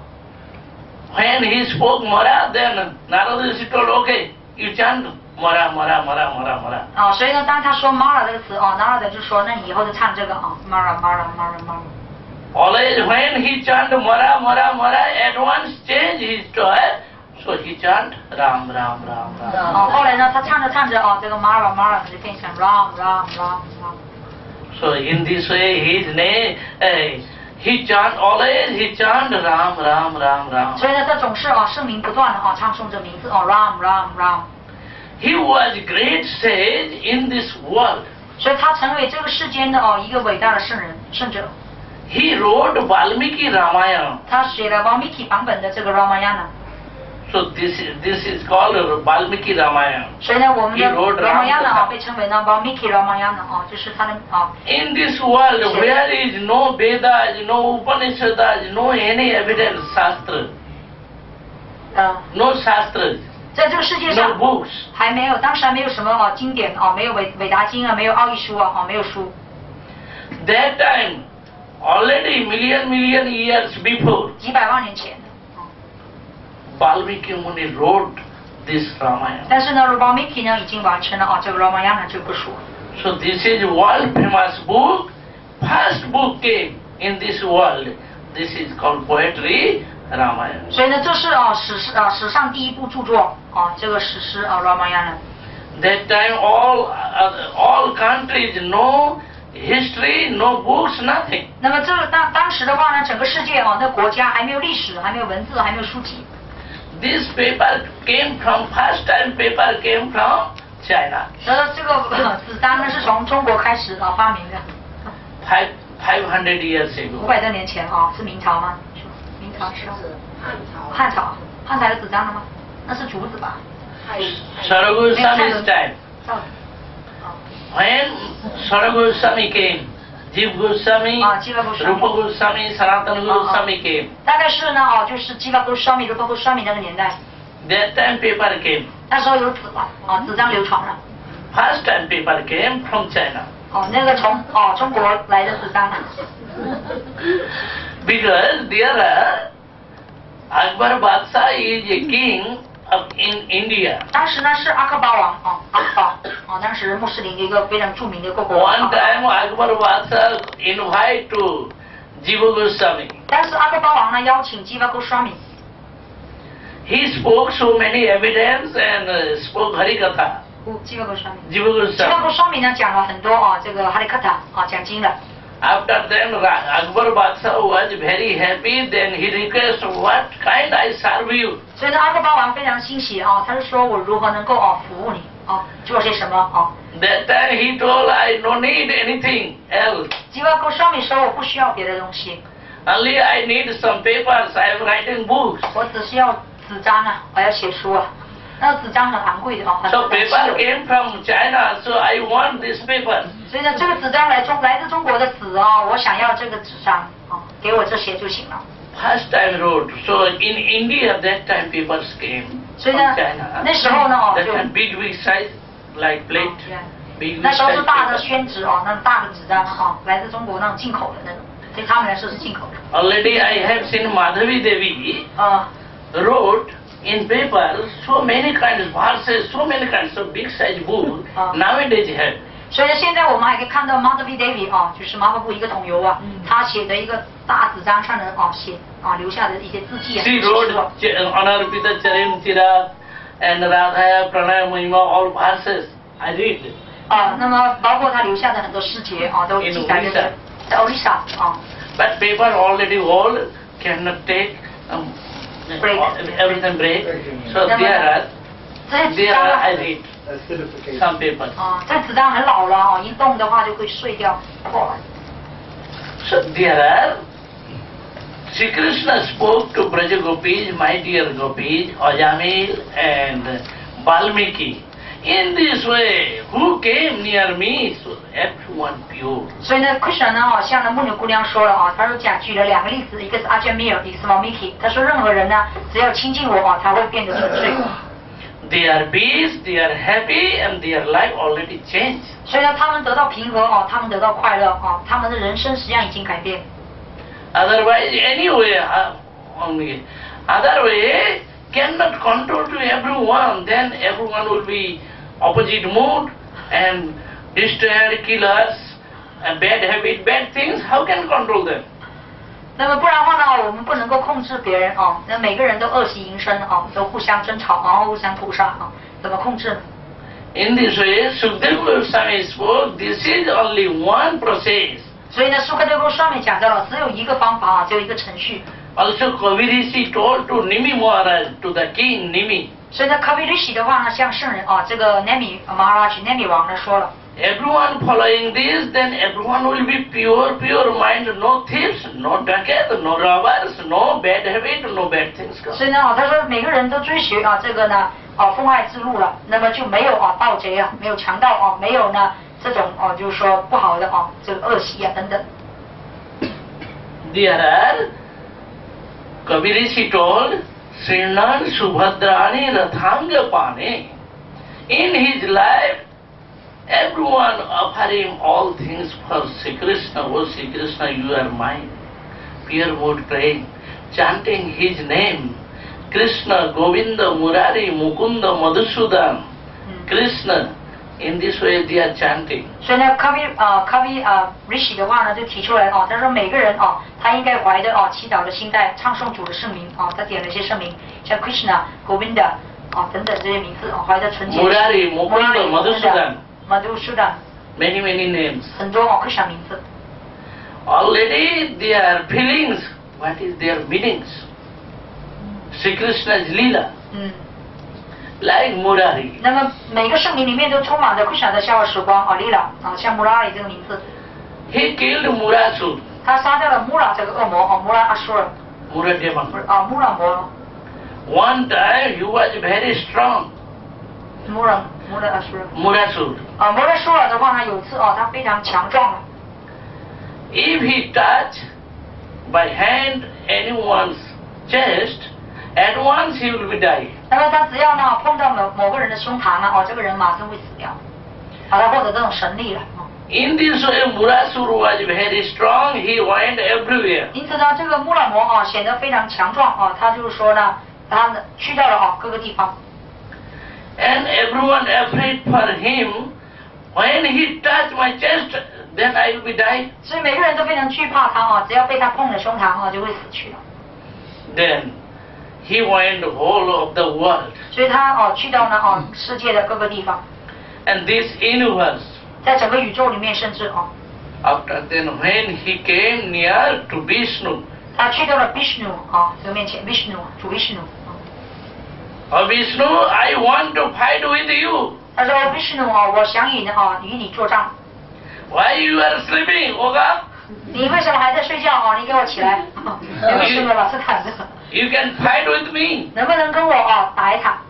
When he spoke Mara, then Narada Rishi told, okay, you chant Mara, Mara, Mara, Mara, Mara. 啊，所以呢，当他说 Mara 这个词哦， Narada 就说，那你以后就唱这个啊 ，Mara Mara Mara Mara。 Always when he chant Mara, Mara, Mara, at once change his choice, so he chant Ram, Ram, Ram, Ram. 哦，后来呢，他唱着唱着哦，这个 Mara Mara 就变成 Ram Ram Ram Ram。 So in this way, his name, uh, he chant always, he chant Ram, Ram, Ram, Ram. 所以呢，他总是啊声名不断的啊唱诵这名字哦 Ram Ram Ram。 He was great sage in this world. 所以他成为这个世间的哦一个伟大的圣人圣者。 He wrote Valmiki Ramayana. 他写了 Valmiki 版本的这个 Ramayana。 So this is this is called Valmiki Ramayana. 所以呢，我们的 He wrote Ramayana 啊 Ramayana. 被称为呢 Valmiki Ramayana 啊，就是他的啊。 In this world, where is no Vedas, no Upanishads, no any evidence, Shastra, 呃， no Shastras, 在这个世界 no 上 books. 还没有，当时还没有什么啊经典啊，没有韦韦达经啊，没有奥义书啊，啊没有书。 That time, already million million years before, 几百万年前的。 Valmiki Muni wrote this Ramayana. 但是呢 ，Valmiki 呢已经完成了啊这个 Ramayana 这部书。 So this is world famous book. First book came in this world. This is called poetry Ramayana. 所以呢，这是啊史诗啊史上第一部著作啊这个史诗啊 Ramayana。 That time all uh, all countries no history, no books, nothing. 那么这个当当时的话呢，整个世界啊，那国家还没有历史，还没有文字，还没有书籍。 This paper came from first time paper came from China. 呃，这个呃纸张呢是从中国开始啊发明的， Five five hundred years 五 ago. 百多年前啊，是明朝吗？是明朝是吧汉朝，汉朝有纸张了吗？那是竹子吧？ Saraguru Swami's time. 哦 When Saraguru Swami came, Jiva Goswami, Ah, Jiva Goswami. Rupa Goswami, Sanatana Goswami came. 大概是呢哦，就是 Jiva Goswami、Rupa Goswami 那个年代， That time paper came. 那时候有纸了啊，纸张流传了。 First time paper came from China. 哦，那个从哦中国来的纸张。 Because there are Akbar Badshah is a king of in India. 当时呢是阿克巴王啊，阿克巴啊，当时穆斯林的一个非常著名的一个国王。 One time Akbar Badshah invite to Jiva Goswami. 但是阿克巴王呢邀请 Jiva Goswami， He spoke so many evidence and uh, spoke Harikatha. Jiva Goswami。 Jiva Jiva Goswami. Goswami 呢讲了很多啊这个哈利卡塔啊讲经的。 After then Ra- Akbar Badshah was very happy. Then he requested, what kind I serve you? 所以呢阿克巴王非常欣喜啊，他就说我如何能够啊服务你啊，做些什么啊。 That time he told, I don't need anything else. Jiva Goswami 说我不需要别的东西， Only I need some papers. I am writing books. 我只需要纸张啊，我要写书啊。那纸张很昂贵的哦，很 So 很稀 paper 有。 came from China. So I want this paper. 所以呢，这个纸张来中来自中国的纸啊，我想要这个纸张啊，给我这些就行了。 First time wrote. So in India that time papers came 所 from 以呢 China. 那时候呢哦 That 就 time big big size like plate. 哦对 Big 那 big 时候是 size 大的 paper. 宣纸哦，那种大的纸张啊，来自中国那种进口的那种，对他们来说是进口的。 Already I have seen Madhavi Devi 啊、 wrote in paper so many kinds of verses, so many kinds of big size book. Ah. Nowadays have. 所以呢，现在我们还可以看到 Madhavi Devi 啊，就是马法布一个统游啊，他写的一个大纸张上的啊写啊留下的一些字迹啊， She 记 wrote 述啊 Ch- Anarpita Charan Chira and Radhaya Pranaya Mahima, all verses. I read. 啊，那么包括他留下的很多诗节啊，都 In 记载 Odisha 在在 Odisha 啊。 But paper already old, cannot take um, Break. everything break. So Never there are, 这些纸 there 张 are 啊 I read Acidification. some papers. 啊，这纸张很老了啊，一动的话就会碎掉破了。 So there are, Sri Krishna spoke to Braja Gopis, my dear Gopis, Ajamil and Valmiki. In this way, who came near me, so everyone pure. 所以呢 ，Krishna 呢，好像呢牧牛姑娘说了啊，他说讲举了两个例子，一个是阿迦米尔，一个是 Valmiki。他说任何人呢，只要亲近我啊，他会变得纯粹。 They are peace, they are happy, and their life already changed. 所以呢，他们得到平和啊，他们得到快乐啊，他们的人生实际上已经改变。 Otherwise, anyway, uh, only. Other way, cannot control to everyone, then everyone will be opposite mood and destroyer, killers, and bad habit, bad things, how can control them? 那么不然的话呢，我们不能够控制别人啊，那每个人都恶习营生啊，都互相争吵，然后互相屠杀啊，怎么控制呢？ In this way, Sukadeva Goswami spoke, this is only one process. 所以呢，苏克德哥上面讲到了，只有一个方法啊，只有一个程序。 Also, Kavi Rishi told to Nimi Maharaj, to the king Nimi. 所以呢，Kavi Rishi 的话呢，向圣人啊，这个 Nemi Maharaj Nemi 王呢说了。 Everyone following this, then everyone will be pure, pure mind, no thieves, no dacoits, no robbers, no bad habit, no bad things. 所以呢，啊，他说每个人都追随啊这个呢啊奉爱之路了，那么就没有啊盗贼啊，没有强盗啊，没有呢这种啊就是说不好的啊这个恶习啊等等。 There are, Kavi Rishi told, Srinan Subhadrani Rathanga Pane. In his life, everyone offer him all things for Sri Krishna. Oh Sri Krishna, you are mine. Pure mood praying, chanting his name. Krishna, Govinda, Murari, Mukunda, Madhusudan. Krishna. In this way they are chanting. 所以呢，Kavi 啊 Kavi 啊 Rishi 的话呢，就提出来啊，他说每个人啊，他应该怀着啊祈祷的心态，唱诵主的圣名啊，他点了一些圣名，像 Krishna、Govinda 啊等等这些名字啊，怀着纯洁。 Murari, Mukunda, Madhusudan. Madhusudan. Many many names. 很多啊 Krishna 名字。 Already their feelings. What is their meanings? Sri Krishna's Leela. 嗯。 Like Murari. 那么每个圣名里面都充满着 Krishna 的笑傲时光啊 ，Lila 啊，像 Murari 这个名字。 He killed Murasur. 他杀掉了 Mura 这个恶魔啊 ，Mura Asura。 Muradeva. 啊 ，Mura 魔。 One time he was very strong. Mura Mura Asura。 Murasur. 啊 ，Mura Asura 的话呢，有一次啊，他非常强壮了。 If he touch by hand anyone's chest, at once he will be die. 那么他只要呢碰到某某个人的胸膛呢，哦，这个人马上会死掉，好，他获得这种神力了。 In this way, Murasur was very strong. He went everywhere. 因此呢，这个穆拉摩啊显得非常强壮啊，他就是说呢，他呢去到了啊各个地方。 And everyone afraid for him. When he touched my chest, then I will be die. 所以每个人都非常惧怕他啊，只要被他碰了胸膛啊，就会死去了。 Then he went whole of the world. 所以他哦去到呢哦世界的各个地方。 And this universe. 在整个宇宙里面，甚至哦。 After then, when he came near to Vishnu. 他去到了 Vishnu 啊这个面前 ，Vishnu 主 Vishnu。 Oh Vishnu, I want to fight with you. 他说 Vishnu 啊，我想与呢啊与你作战。 Why you are sleeping, Oga? 你为什么还在睡觉啊？你给我起来！因为睡了老是躺着。 You can fight with me. 能不能跟我啊打一场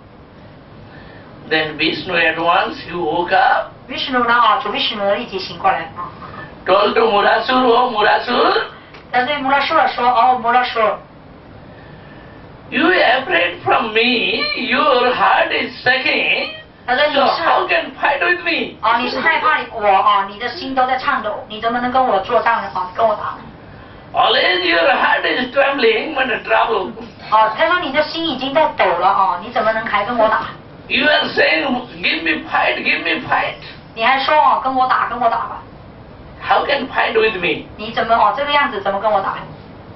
Then Vishnu at once he woke up. ？Vishnu 呢啊，主 Vishnu 立即醒过来啊。 Told to Murasur, oh Murasur. 他对穆拉舒尔说：“哦，穆拉舒尔， You are afraid from me. Your heart is shaking. 他说你 So 是 how can fight with me? 啊，你是害怕我啊，你的心都在颤抖，你怎么能跟我作战呢？啊，跟我打呢？ Always your heart is trembling when trouble. 啊，他说你的心已经在抖了啊，你怎么能还跟我打？ You are saying, give me fight, give me fight. 你还说啊，跟我打，跟我打吧？ How can fight with me? 你怎么哦这个样子怎么跟我打？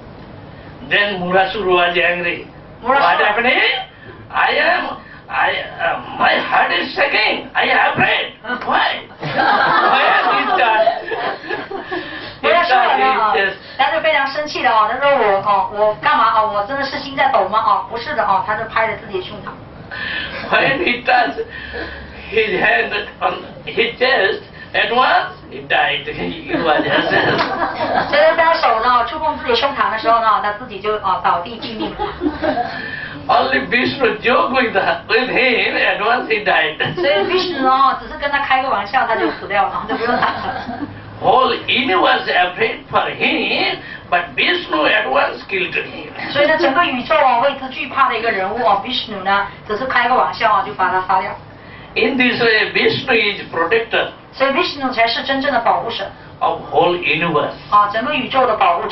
Then Murasur was angry. Murasura. What happening? I am, I, uh, my heart is shaking. I am afraid. Why? Why is that? 穆拉舒尔呢啊 Yes.， 他就非常生气的啊，他说我哦我干嘛啊？我真的是心在抖吗？啊，不是的啊，他就拍着自己的胸膛。 When he touched his hand on his chest, at once he died. He was assassin. 所以当手呢触碰自己胸膛的时候呢，他自己就啊倒地毙命了。 Only Vishnu joked with, with him, at once he died. 所以 Vishnu 呢只是跟他开个玩笑，他就死掉了，就不用打了。 Whole universe afraid for him, but Vishnu at once killed him. 所以呢，整个宇宙啊为之惧怕的一个人物啊 ，Vishnu 呢只是开个玩笑啊，就把他杀掉。 In this way, Vishnu is protector 所以 Vishnu 才是真正的保护神 of whole universe. 啊，整个宇宙的保护者。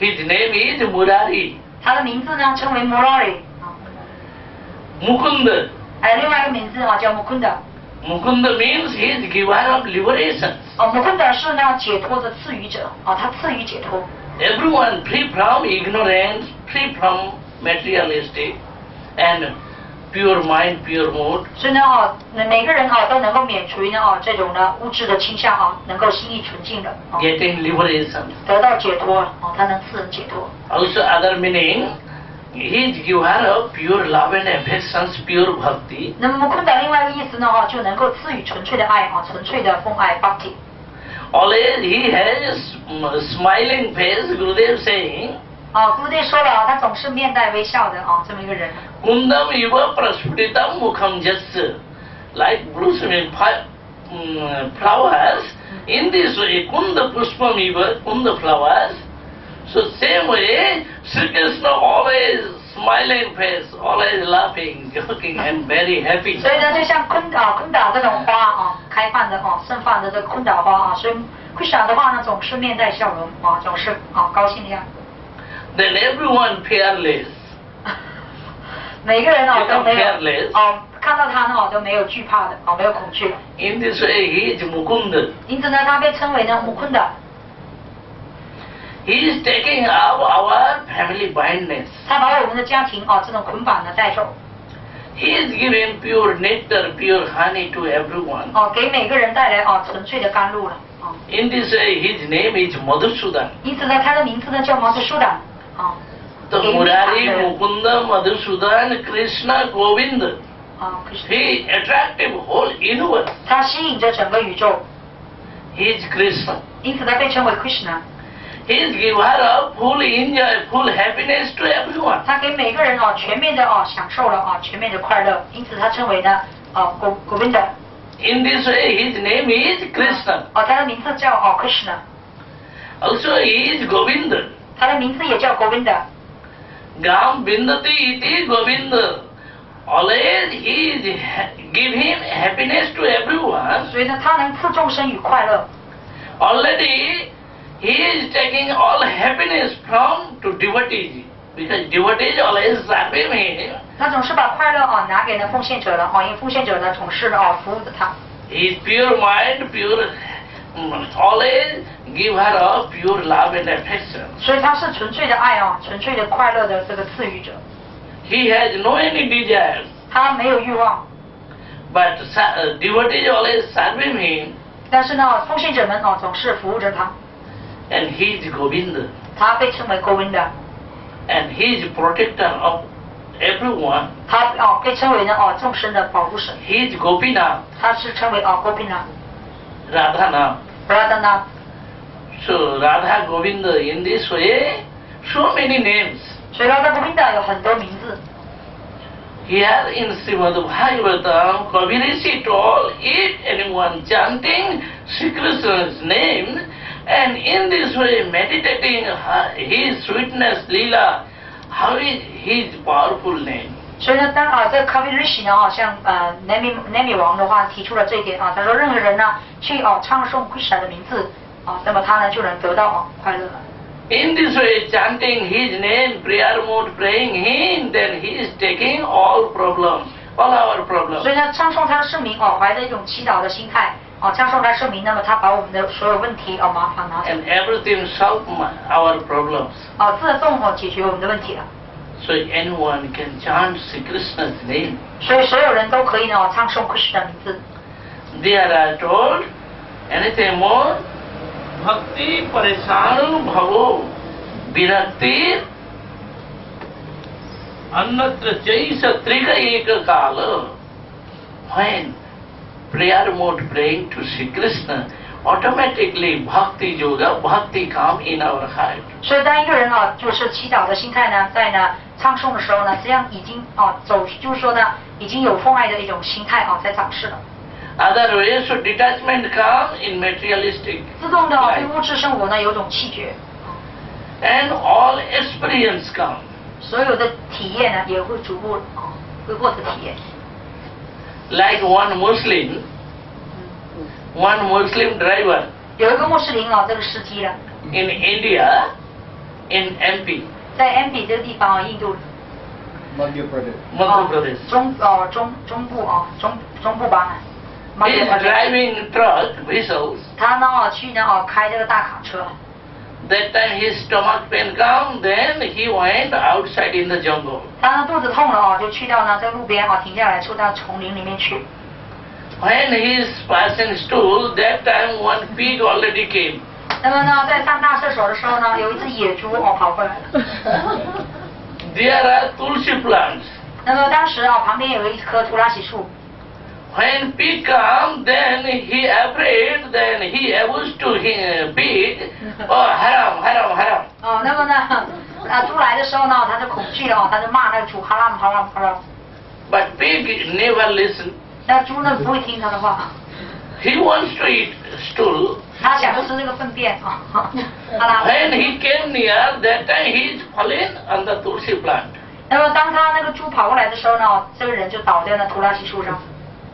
His name is Murari. 他的名字呢称为 Murari 啊， Mukunda. 还有另外一个名字啊叫 Mukunda。 Mukunda means he is giver of liberation. 哦 ，Mukunda 是呢解脱的赐予者啊，他赐予解脱。 Everyone free from ignorance, free from materialistic, and pure mind, pure mood. 所以呢哦，每个人啊都能够免除于呢哦这种呢物质的倾向啊，能够心意纯净的啊， Getting liberation. 得到解脱啊，他能赐人解脱。 Also other meaning, he is giver of pure love and affections, pure bhakti. 那么 Mukunda 另外一个意思呢哈，就能够赐予纯粹的爱啊，纯粹的奉爱 Bhakti。 Always he has a smiling face, Gurudev saying, 啊，姑爹说了啊，他总是面带微笑的啊，这么一个人。 Kundam iva prasphutitam mukham jasya. Like blossoming fi- um, flowers, in this way, Kunda pushpam iva, Kunda flowers. So same way, Sri Krishna always smiling face, always laughing, joking and very happy. 所以呢，就像昆啊昆达这种花啊，开放的啊，盛放的这个昆达花啊，所以 Krishna 的话呢，总是面带笑容啊，总是啊高兴的样子。 Then everyone fearless. 每个人啊都没有 Fearless. 啊，看到他呢哦都没有惧怕的啊，没有恐惧。 In this way, he is Mukunda. 因此呢，他被称为呢木昆达。 He is taking up our family bindness. 他把我们的家庭啊这种捆绑呢带走， He is giving pure nectar, pure honey to everyone. 哦，给每个人带来啊纯粹的甘露了啊。 In this way, his name is Madhusudan. 因此呢，他的名字呢叫毛子舒达啊。 The 给每 Murari, 个人 Mukunda, Madhusudan, Krishna, Govinda. 啊，Krishna He attractive whole universe. 他吸引着整个宇宙， He is Krishna. 因此他被称为 Krishna。 He is giver of full enjoy, full happiness to everyone. 他给每个人啊全面的啊享受了啊全面的快乐，因此他称为呢啊 Go Govinda。 In this way, his name is Krishna. 哦，他的名字叫哦 Krishna， Also, he is Govinda. 他的名字也叫 Govinda。 Gram Bindati iti Govinda. Always he is ha- give him happiness to everyone. 所以呢，他能赐众生于快乐。 Already he is taking all happiness from to devotees. Because devotees always serving him. 他总是把快乐啊拿给了奉献者了啊，因为奉献者呢总是啊服务着他。 He is pure mind, pure, um, always give her of pure love and affection. 所以他是纯粹的爱啊，纯粹的快乐的这个赐予者。 He has no any desires. 他没有欲望， But sa- uh, devotees always serving him. 但是呢，奉献者们啊总是服务着他。 And he is Govinda. 他被称为 Govinda， And he is protector of everyone. 他啊被称为呢啊众生的保护神。 He is Gopinath, 他是称为啊 Gopinath Radhanath. Radhanath。 So Radha Govinda in this way, so many names. 所以 Radha Govinda 有很多名字。 Here in Srimad Bhagavatam, Kabirishi told if anyone chanting Sri Krishna's name and in this way meditating her- his sweetness Leela, how is his powerful name? 所以呢，当啊这个 Kavi Rishi 呢啊，像呃 Nami Nami 王的话提出了这一点啊，他说任何人呢去啊唱诵 Krishna 的名字啊，那么他呢就能得到啊快乐了。 In this way, chanting his name, prayer mode, praying him, then he is taking all problems, all our 所 problems. 以呢，唱诵他的圣名啊，怀着一种祈祷的心态啊，唱诵他圣名，那么他把我们的所有问题啊麻烦拿走 And everything solve my, our problems. 啊，自动啊解决我们的问题了。 So anyone can chant Sri Krishna's name. 所以所有人都可以呢唱诵 Krishna 的名字。 There are told anything more. Bhakti parisanu bhavo virakti annatra chaisa trika eka kala. When prayer mode praying to Sri Krishna, automatically bhakti yoga, bhakti come in our heart. 所以当一个人啊，就是祈祷的心态呢，在呢唱诵的时候呢，这样已经啊走，就是说呢，已经有奉爱的一种心态啊在展示了。 Otherwise, so detachment come in materialistic 自动的啊对 life. 物质生活呢有种气绝， And all experience come. 所有的体验呢也会逐步啊会获得体验。 Like one Muslim, one Muslim driver 有一个穆斯林啊，这个司机呢， in India, in M P. 在 M P 这个地方啊，印度 Madhya Pradesh. Madhya 哦 Pradesh. 中哦中中部啊中中部吧。 He is driving truck vessels. 他呢哦去呢哦开这个大卡车。 That time his stomach pain come, then he went outside in the jungle. 他呢肚子痛了哦，就去到呢在路边哦停下来，出到丛林里面去。 When he is passing stool, that time one pig already came. 那么呢，在上大厕所的时候呢，有一只野猪哦跑过来了。 There are tulsi plants. 那么当时啊、哦，旁边有一棵图拉喜树。 When pig come, then he afraid, then he able to he, pig. Oh, haram, haram, haram. 哦，那么呢，啊猪来的时候呢，他就恐惧了哦，他就骂那个猪哈拉哈拉哈拉。 But pig never listen. 那猪呢不会听他的话， He wants to eat stool. 他想吃这个粪便啊，哈拉。 When he came near, that time he is fallen on the tulsi plant. 那么当他那个猪跑过来的时候呢，这个人就倒在那图拉喜树上。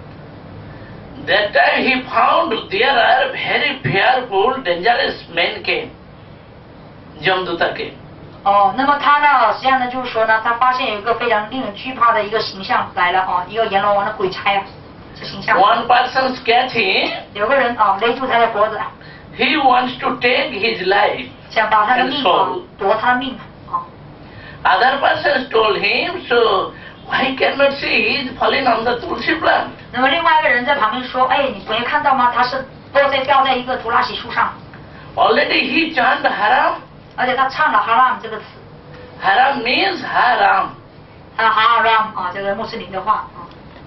That time he found there are very fearful, dangerous men came. Jamduta came. 哦，那么他呢，实际上呢就是说呢，他发现有一个非常令人惧怕的一个形象来了啊，一个阎罗王的鬼差啊，这形象。 One person catch him. 有个人啊勒住他的脖子， He wants to take his life. 想把他的命啊夺他的命啊。 Other persons told him, so why cannot see he is falling on the tulsi plant? 那么另外一个人在旁边说，哎，你没看到吗？他是落在掉在一个图拉喜树上， Already he chanted haram. 而且他唱了哈拉姆这个词， Haram means haram. 他哈拉姆啊这个穆斯林的话啊。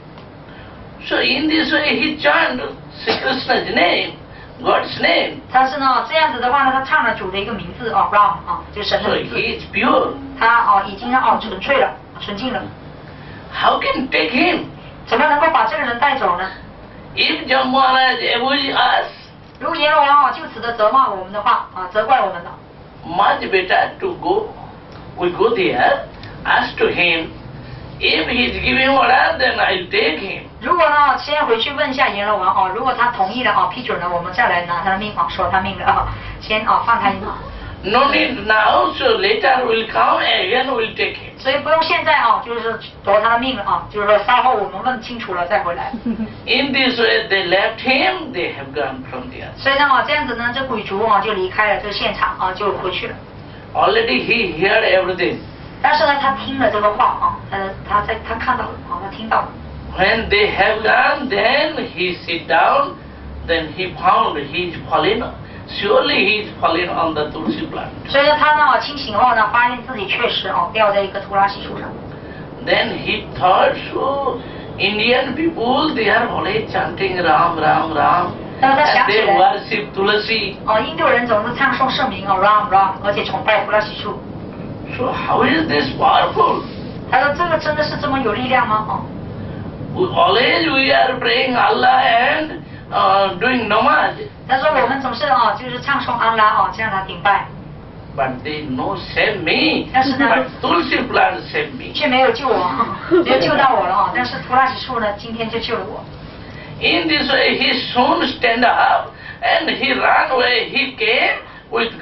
So in this way he chanted Sri Krishna's name, God's name. 但是呢，这样子的话呢，他唱了主的一个名字啊 ，Ram 啊，就是神 So 的名字。 he is pure. 他啊已经啊纯粹了，纯净了。 How can take him? 怎么样能够把这个人带走呢？ If Jammaraj abuse us, 如果阎罗王啊就此的责骂我们的话啊，责怪我们的， much better to go. We go there, ask to him. If he is giving order, then I'll take him. 如果呢先回去问一下阎罗王啊，如果他同意了啊，批准了，我们再来拿他的命啊，说他命了啊，先啊放他一马。 No need now, so later we'll come again we'll take him. 所以不用现在啊，就是夺他的命了啊，就是说稍后我们问清楚了再回来。 In this way they left him, they have gone from there. 所以呢啊这样子呢，这鬼族啊就离开了这个现场啊，就回去了。 Already he heard everything. 但是呢，他听了这个话啊，他他在他看到了啊，他听到了。 When they have gone, then he sit down, then he found he is fallen. Surely he is fallen on the tulsi plant. 所以呢，他呢清醒后呢，发现自己确实哦掉在一个图拉喜树上。 Then he thought, so Indian people they are always chanting Ram, Ram, Ram. 那么他 And 想起 they 来， worship Tulasi. 哦，印度人总是唱诵圣名哦 ，Ram Ram， 而且崇拜图拉喜树。 So how is this powerful? 他说这个真的是这么有力量吗？哦， We, always we are praying Allah and uh, doing namaz. 他说我们总是哦就是唱诵安拉哦，这样他顶拜， But they no save me. Yes, sir. But Tulsi plant save me. 却没有救我，没有救到我了哦。但是图拉喜树呢，今天就救了我。 In this way he soon stand up and he ran away. He came with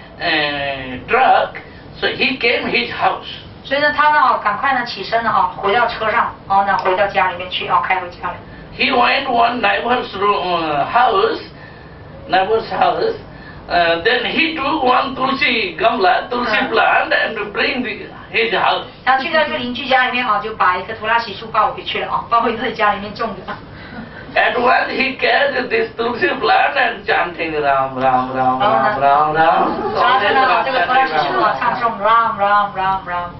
uh, truck. So he came his house. 所以呢，他呢哦赶快呢起身了哦，回到车上，然后呢回到家里面去哦，开回家里。 He went one neighbor's room, uh, house, neighbor's house. Uh, then he took one tulsi gamla, tulsi Uh. plant, and bring the, his house. 他去到这个邻居家里面啊，就把一个图拉喜树抱回去了啊，抱回自己家里面种的。 At once he carried this tulsi plant and chanting Ram, Ram, Ram, Oh, Ram, Ram, Ram. 拿着呢这个图拉喜树啊，唱诵 Ram Ram Ram Ram。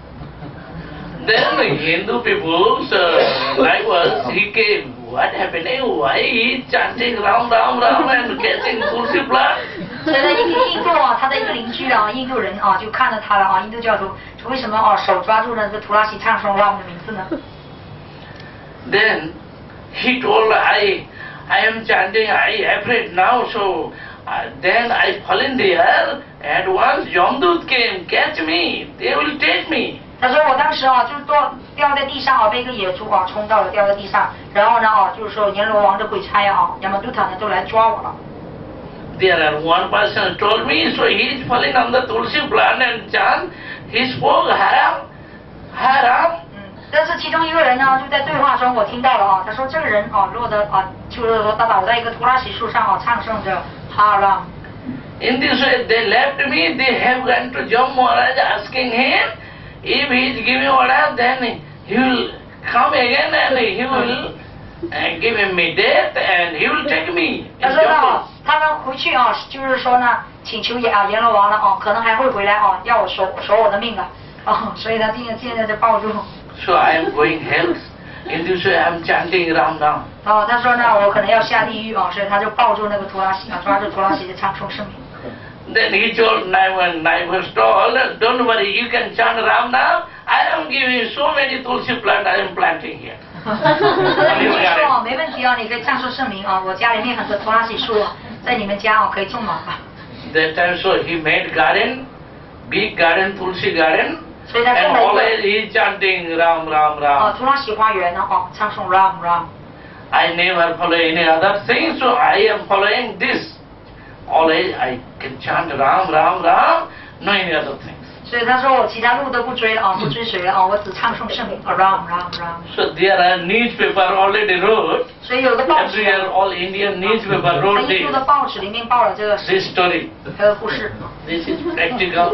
Then the Hindu people, uh, likewise, he came. What happened? Why he chanting Ram, Ram, Ram and catching tulsi plant? 所以呢，印印度啊，他的一个邻居啊，印度人啊，就看着他了啊，印度教徒，为什么啊手抓住了这个图拉喜唱诵 Ram 的名字呢？ Then he told, I, I am chanting, I afraid now, so uh, then I fall in there. At once Yamdut came, catch me, they will take me. 他说我当时啊，就是掉掉在地上啊，被一个野猪啊冲到了，掉在地上，然后呢啊，就是说阎罗王的鬼差啊，亚玛杜塔呢都来抓我了。 There are one person told me, so he is falling on the tulsi plant and chant. He spoke haram, haram. 但是其中一个人呢，就在对话中我听到了啊，他说这个人啊落得啊，就是说他倒在一个图拉西树上啊，唱诵着哈拉。 In this way, they left me. They have gone to Jam Maharaj asking him if he is giving order, then he will come again and he will uh, give me death and he will take me. 他说呢，他们回去啊，就是说呢，请求阎啊阎罗王了啊，可能还会回来啊，要我守守我的命了啊，所以他现在现在就抱住。 So I am going hell. In this way, I am chanting Ram Ram. 哦，他说呢，我可能要下地狱啊，所以他就抱住那个图拉西啊，抓住图拉西就唱诵圣名。 Then he told Naivan, Naivan told, don't worry, you can chant Ram Ram. I am giving so many tulsi plants I am planting here. 你说没问题啊，你可以唱诵圣名啊，我家里面很多图拉西树，在你们家哦可以种满吧。 That time, so he made garden, big garden, tulsi garden. 所以他种 And 了一 always 个 he is chanting Ram Ram 哦 Ram. 图拉西花园呢哦，唱诵 Ram Ram。 I never follow any other thing, so I am following this. Always I can chant Ram Ram Ram, no any other things. 所以他说我其他路都不追了啊，不追随了啊，我只唱诵圣名 Ram Ram Ram。 So there are newspaper already wrote. 所以有个报 Every 纸 year all Indian newspaper 他 wrote 印度的 this. 报纸里面报了这个 This story. 这个故事。 This is practical.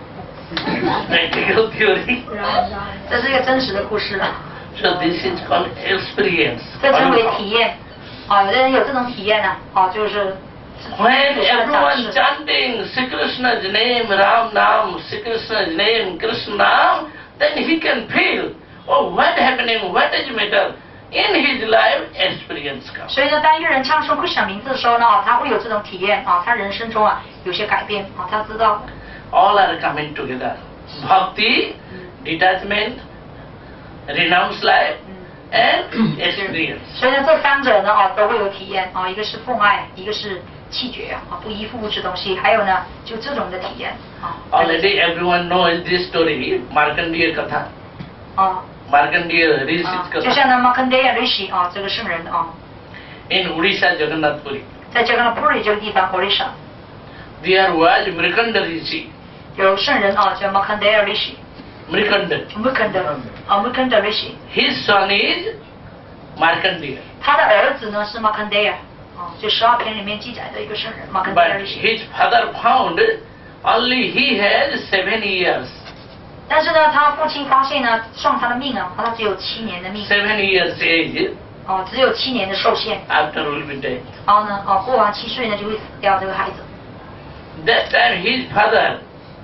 Practical theory. 这是一个真实的故事啊， So this is called experience. 这称为体验啊，有的人有这种体验呢啊，就是 When everyone chanting Sri Krishna's name, Ram Nam, Sri Krishna's name, Krishna Nam, then he can feel, oh, what happening, what is matter. In his life, experience comes. 所以呢，当一个人唱诵 Krishna 名字的时候呢，啊，他会有这种体验啊，他人生中啊有些改变啊，他知道 All are coming together. Bhakti, detachment, renounce life, and experience. 所以呢，这三者呢啊都会有体验啊，一个是奉爱，一个是弃绝啊，不依附物质东西，还有呢就这种的体验啊。 Already everyone knows this story, Markandeya Katha. 啊 Markandeya Rishi's 啊，就 Katha. 像那 Markandeya Rishi 啊，这个圣人啊， In Odisha, Jagannath Puri. 在这个 Puri 这个地方 Odisha There was Mrikanda Rishi. 有圣人啊，叫 Markandeya Rishi。 Mrikanda. Mukunda 啊 Mukunda Rishi， His son is Markandeya. 他的儿子呢是 Markandeya 啊，就十二篇里面记载的一个圣人 Markandeya But Rishi。 his father found only he has seven years. 但是呢，他父亲发现呢，算他的命啊，他只有七年的命， Seven years age, 哦，只有七年的寿限。 after will be dead. 然后呢，哦，过完七岁呢就会死掉这个孩子。 That time his father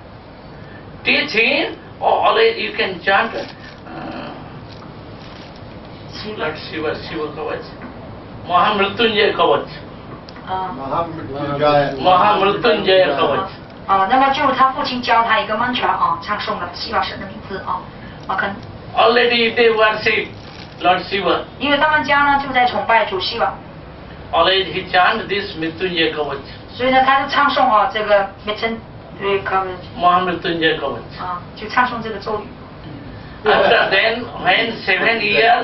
teach him, oh, always you can chant uh, Lord Shiva, Shiva Kavach, Mahamrityunjaya Kavach, 啊 Mahamrityunjaya. Mahamrityunjaya Kavach. 啊，那么就他父亲教他一个 mantra 啊，唱诵了西瓦神的名字啊，马肯， Already they worship Lord Shiva. 因为他们家呢就在崇拜主西瓦， Always he chant this Mrityunjaya Kavach, 所以呢他就唱诵啊这个 mitten Mahamrityunjaya Kavach. 啊，就唱诵这个咒语。 After then, when seven years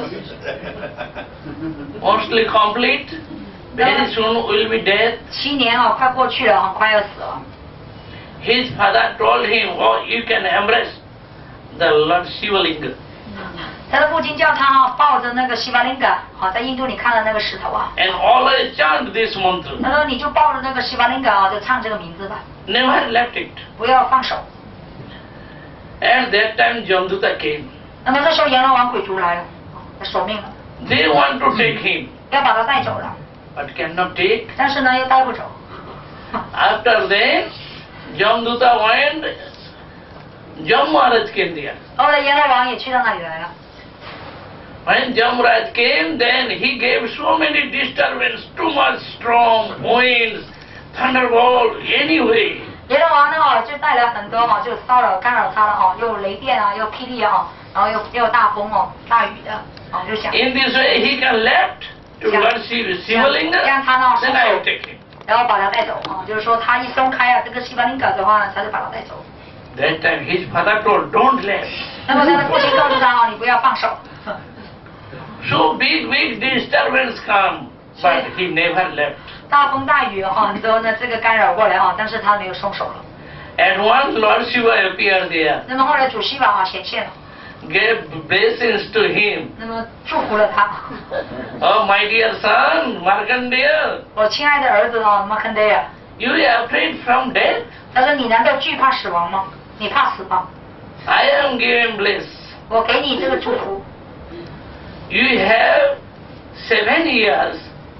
mostly complete, very soon will be dead. 七年啊，快过去了，很快要死了。 His father told him, oh, you can embrace the Lord Shivalinga. 他的父亲叫他啊抱着那个西瓦林嘎，好，在印度你看到那个石头啊， And always chant this mantra. 他说你就抱着那个西瓦林嘎啊，就唱这个名字吧， Never left it. 不要放手。 At that time, Jamduta came. 那么这时候阎罗王鬼族来了，他索命了， They want to take him, 要把他带走了， but cannot take. 但是呢又带不走。 After that, Jamduta went, Jam Maharaj came there. 后来阎罗王也去到那里来了。 When Jamraj came, then he gave so many disturbance, too much strong winds, thunderbolt, anyway. 阎罗王呢哦就带了很多哦，就骚扰干扰他了哦，又雷电啊，又霹雳啊，然后又又有大风哦，大雨的哦，就想， In this way, he can left to Yeah. worship Shivalinga, Yeah, yeah, then I will take him. 然后把他带走啊，就是说他一松开啊这个西巴林嘎的话呢，他就把他带走。 That time his father told, don't let. 那么他的父亲告诉他哦，你不要放手。 So big, big disturbance come, but he never left. 大风大雨啊，都呢这个干扰过来啊，但是他没有松手了。 At once Lord Shiva appeared there, 那么后来主西瓦啊显现了， gave blessings to him. 那么祝福了他。 Oh, my dear son, Markandeya, 我亲爱的儿子啊，马坎德亚， you are afraid from death? 他说你难道惧怕死亡吗？你怕死吗？ I am giving bliss. 我给你这个祝福。 You have seven years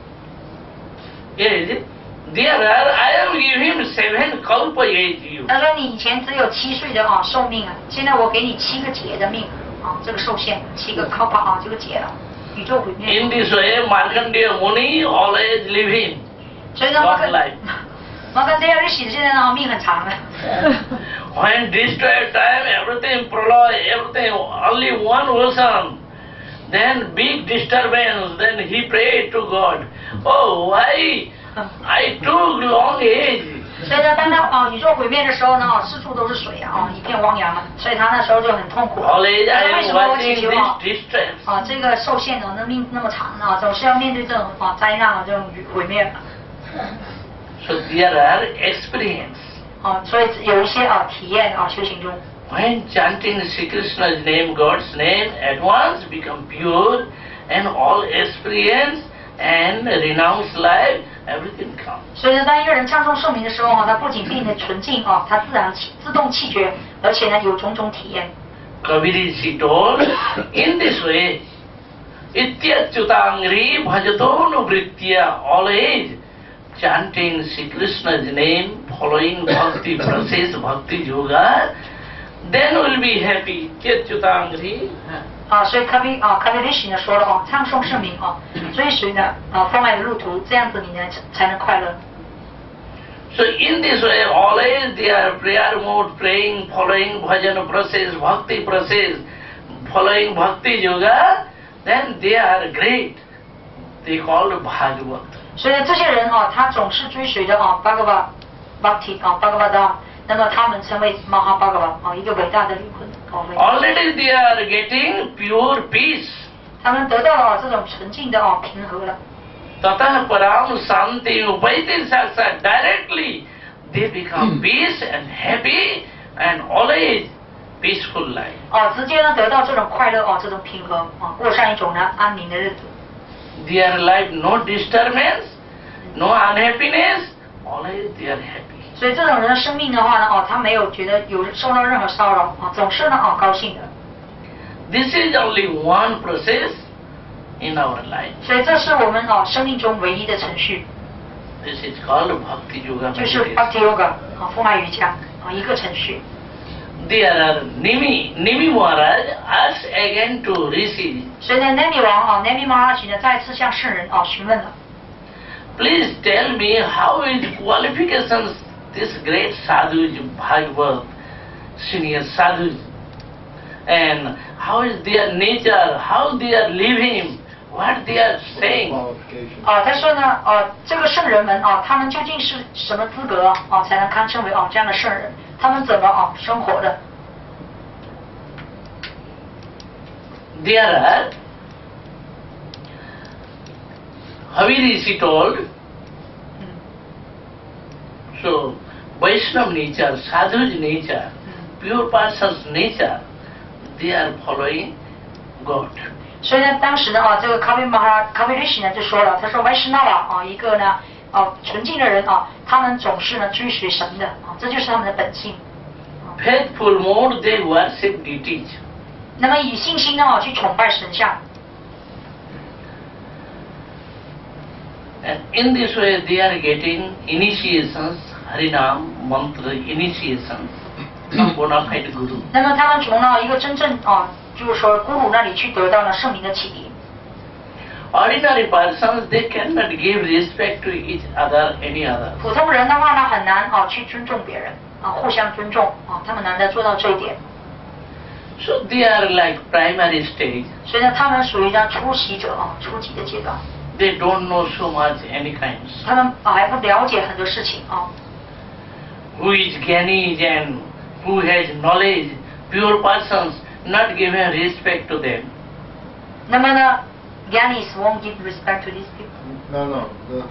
age. There are, I am giving him seven kalpa age you. 他说你以前只有七岁的啊寿命啊，现在我给你七个劫的命啊，这个受限七个 kalpa 啊这个劫了，宇宙毁灭。 In this way, Markandeya Muni always living 所以呢，马 long 坎 life. 马坎德亚的喜现在呢命很长的。 When destroyed time, everything proloy, everything, only one ocean. Then big disturbance, then he prayed to God. Oh, why I took long age? 所以呢，当他啊宇宙毁灭的时候呢，啊四处都是水啊，啊一片汪洋啊，所以他那时候就很痛苦。 Always 他 I 说为 am 什么我 watching 祈求啊 this distress. 啊这个受限哦，那命那么长啊，总是要面对这种啊灾难啊这种毁灭。 So there are experience. 啊，所以有一些啊体验啊修行中。 When chanting Sri Krishna's name, God's name, at once become pure, and all experience and renounce life, everything comes. 所以呢，当一个人唱诵圣名的时候啊，他不仅变得纯净啊，他自然气自动气绝，而且呢有种种体验。 Kabiri she told, in this way, Ityachutangri bhajatonu vritya, always chanting Sri Krishna's name, following bhakti process, bhakti yoga, then will be happy. Ityachutangri. 啊，所以卡比啊卡比利许呢说了哦，唱诵圣名啊，追随呢啊丰满的路途，这样子你呢才能快乐。 So in this way, always they are prayer mode, praying, following bhajan process, bhakti process, following bhakti yoga, then they are great. They called Bhagavat. 所以呢，这些人啊，他总是追随着啊巴格巴，Bhakti 啊巴格巴达，那么他们称为马哈巴格巴啊，一个伟大的灵魂。哦，伟大 Already they are getting pure peace. 他们得到了这种纯净的啊平和了。 Tatah param santi upaiti saksat. Directly they become peace and happy and always peaceful life. 啊，直接呢得到这种快乐啊，这种平和啊，过上一种呢安宁的日子。 Their life no disturbance, no unhappiness, always they are happy. 所以这种人的生命的话呢，哦，他没有觉得有受到任何骚扰啊，总是呢啊高兴的。 This is only one process in our life. 所以这是我们啊生命中唯一的程序， This is called Bhakti Yoga 就是 meditation. Bhakti Yoga 啊，风爱瑜伽啊一个程序。 There are Nimi, Nimi Maharaj asked again to Rishi, 所以呢，Nami 王啊，Nami Maharaj 呢再次向圣人啊询问了， please tell me how is qualifications this great sadhus, Bhagavat, senior sadhus, and how is their nature, how they are living, what they are saying. Qualification. 啊，他说呢，啊，这个圣人们啊，他们究竟是什么资格啊，才能堪称为啊这样的圣人？他们怎么啊生活的？ There are, Havirishi told, 嗯 so Vaishnava nature, sadhu's nature, 嗯。 pure person's nature, they are following God. 所以呢，当时呢啊，这个卡比马哈卡比律师呢就说了，他说 Vaishnava 啊，一个呢啊纯净的人啊，他们总是呢追随神的啊，这就是他们的本性。 Faithful mode, they worship deities. 那么以信心呢啊去崇拜神像， And in this way, they are getting initiations, Harinam, mantra initiations from bona fide Guru. 那么他们从呢一个真正啊，就是说咕噜那里去得到了圣灵的启迪。 Ordinary persons, they cannot give respect to each other, any other. 普通人的话呢，很难啊去尊重别人啊，互相尊重啊，他们难得做到这一点。 So they are like primary stage. 所以呢，他们属于呢初习者啊，初级的阶段， They don't know so much any kinds. 他们啊还不了解很多事情啊。 Who is Gyanis and who has knowledge, pure persons, not giving respect to them. 那么呢 ，Gyanis won't give respect to these people。 No, no. The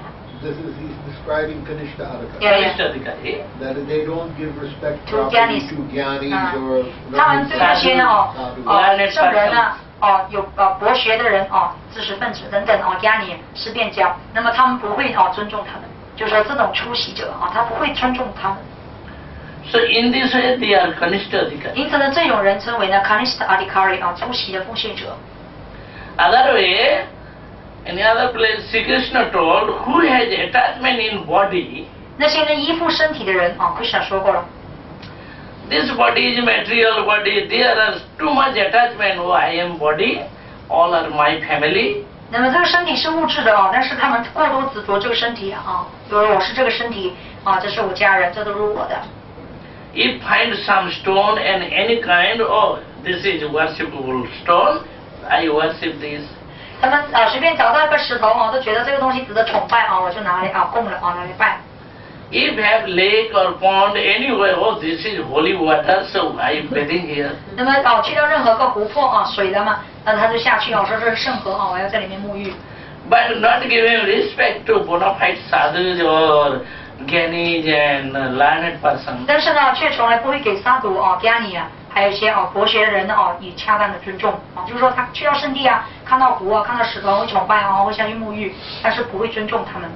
this is he's describing Kanishta Adhikari. Yeah, yeah. Kanishta Adhikari. That they don't give respect To properly Gyanis. to Gyanis 啊 or 他们对那些呢哦 sadhu. 哦圣人呢哦有呃博学的人哦知识分子等等哦家里是变教，那么他们不会哦尊重他们，就说这种出席者啊、哦、他不会尊重他们。 So in this way they are Kanishta Adhikari. 因此呢，这种人称为呢 Kanishta Adhikari 啊出席的奉献者。 Other way, in other place, Sri Krishna told, who has attachment in body, 那些呢依附身体的人啊 ，Krishna 说过了， this body is material body, there is too much attachment, oh I am body, all are my family. 那么这个身体是物质的啊，但是他们过多执着这个身体啊，就是我是这个身体啊，这是我家人，这都是我的。 If find some stone and any kind, oh, this is worshipable stone, I worship this. 他们啊随便找到一个石头啊，都觉得这个东西值得崇拜啊，我就拿来啊供了啊，拿来拜。 If have lake or pond anywhere, oh, this is holy water, so I am bathing here. 那么哦去到任何个湖泊啊水了嘛，那他就下去啊，说这是圣河啊，我要在里面沐浴。 But not giving respect to bona fide sadhus or gyanis and learned persons. 但是呢，却从来不会给沙毒啊、伽尼啊，还有一些啊博学的人呢啊，以恰当的尊重啊，就是说他去到圣地啊，看到湖啊，看到石头会崇拜啊，会下去沐浴，但是不会尊重他们。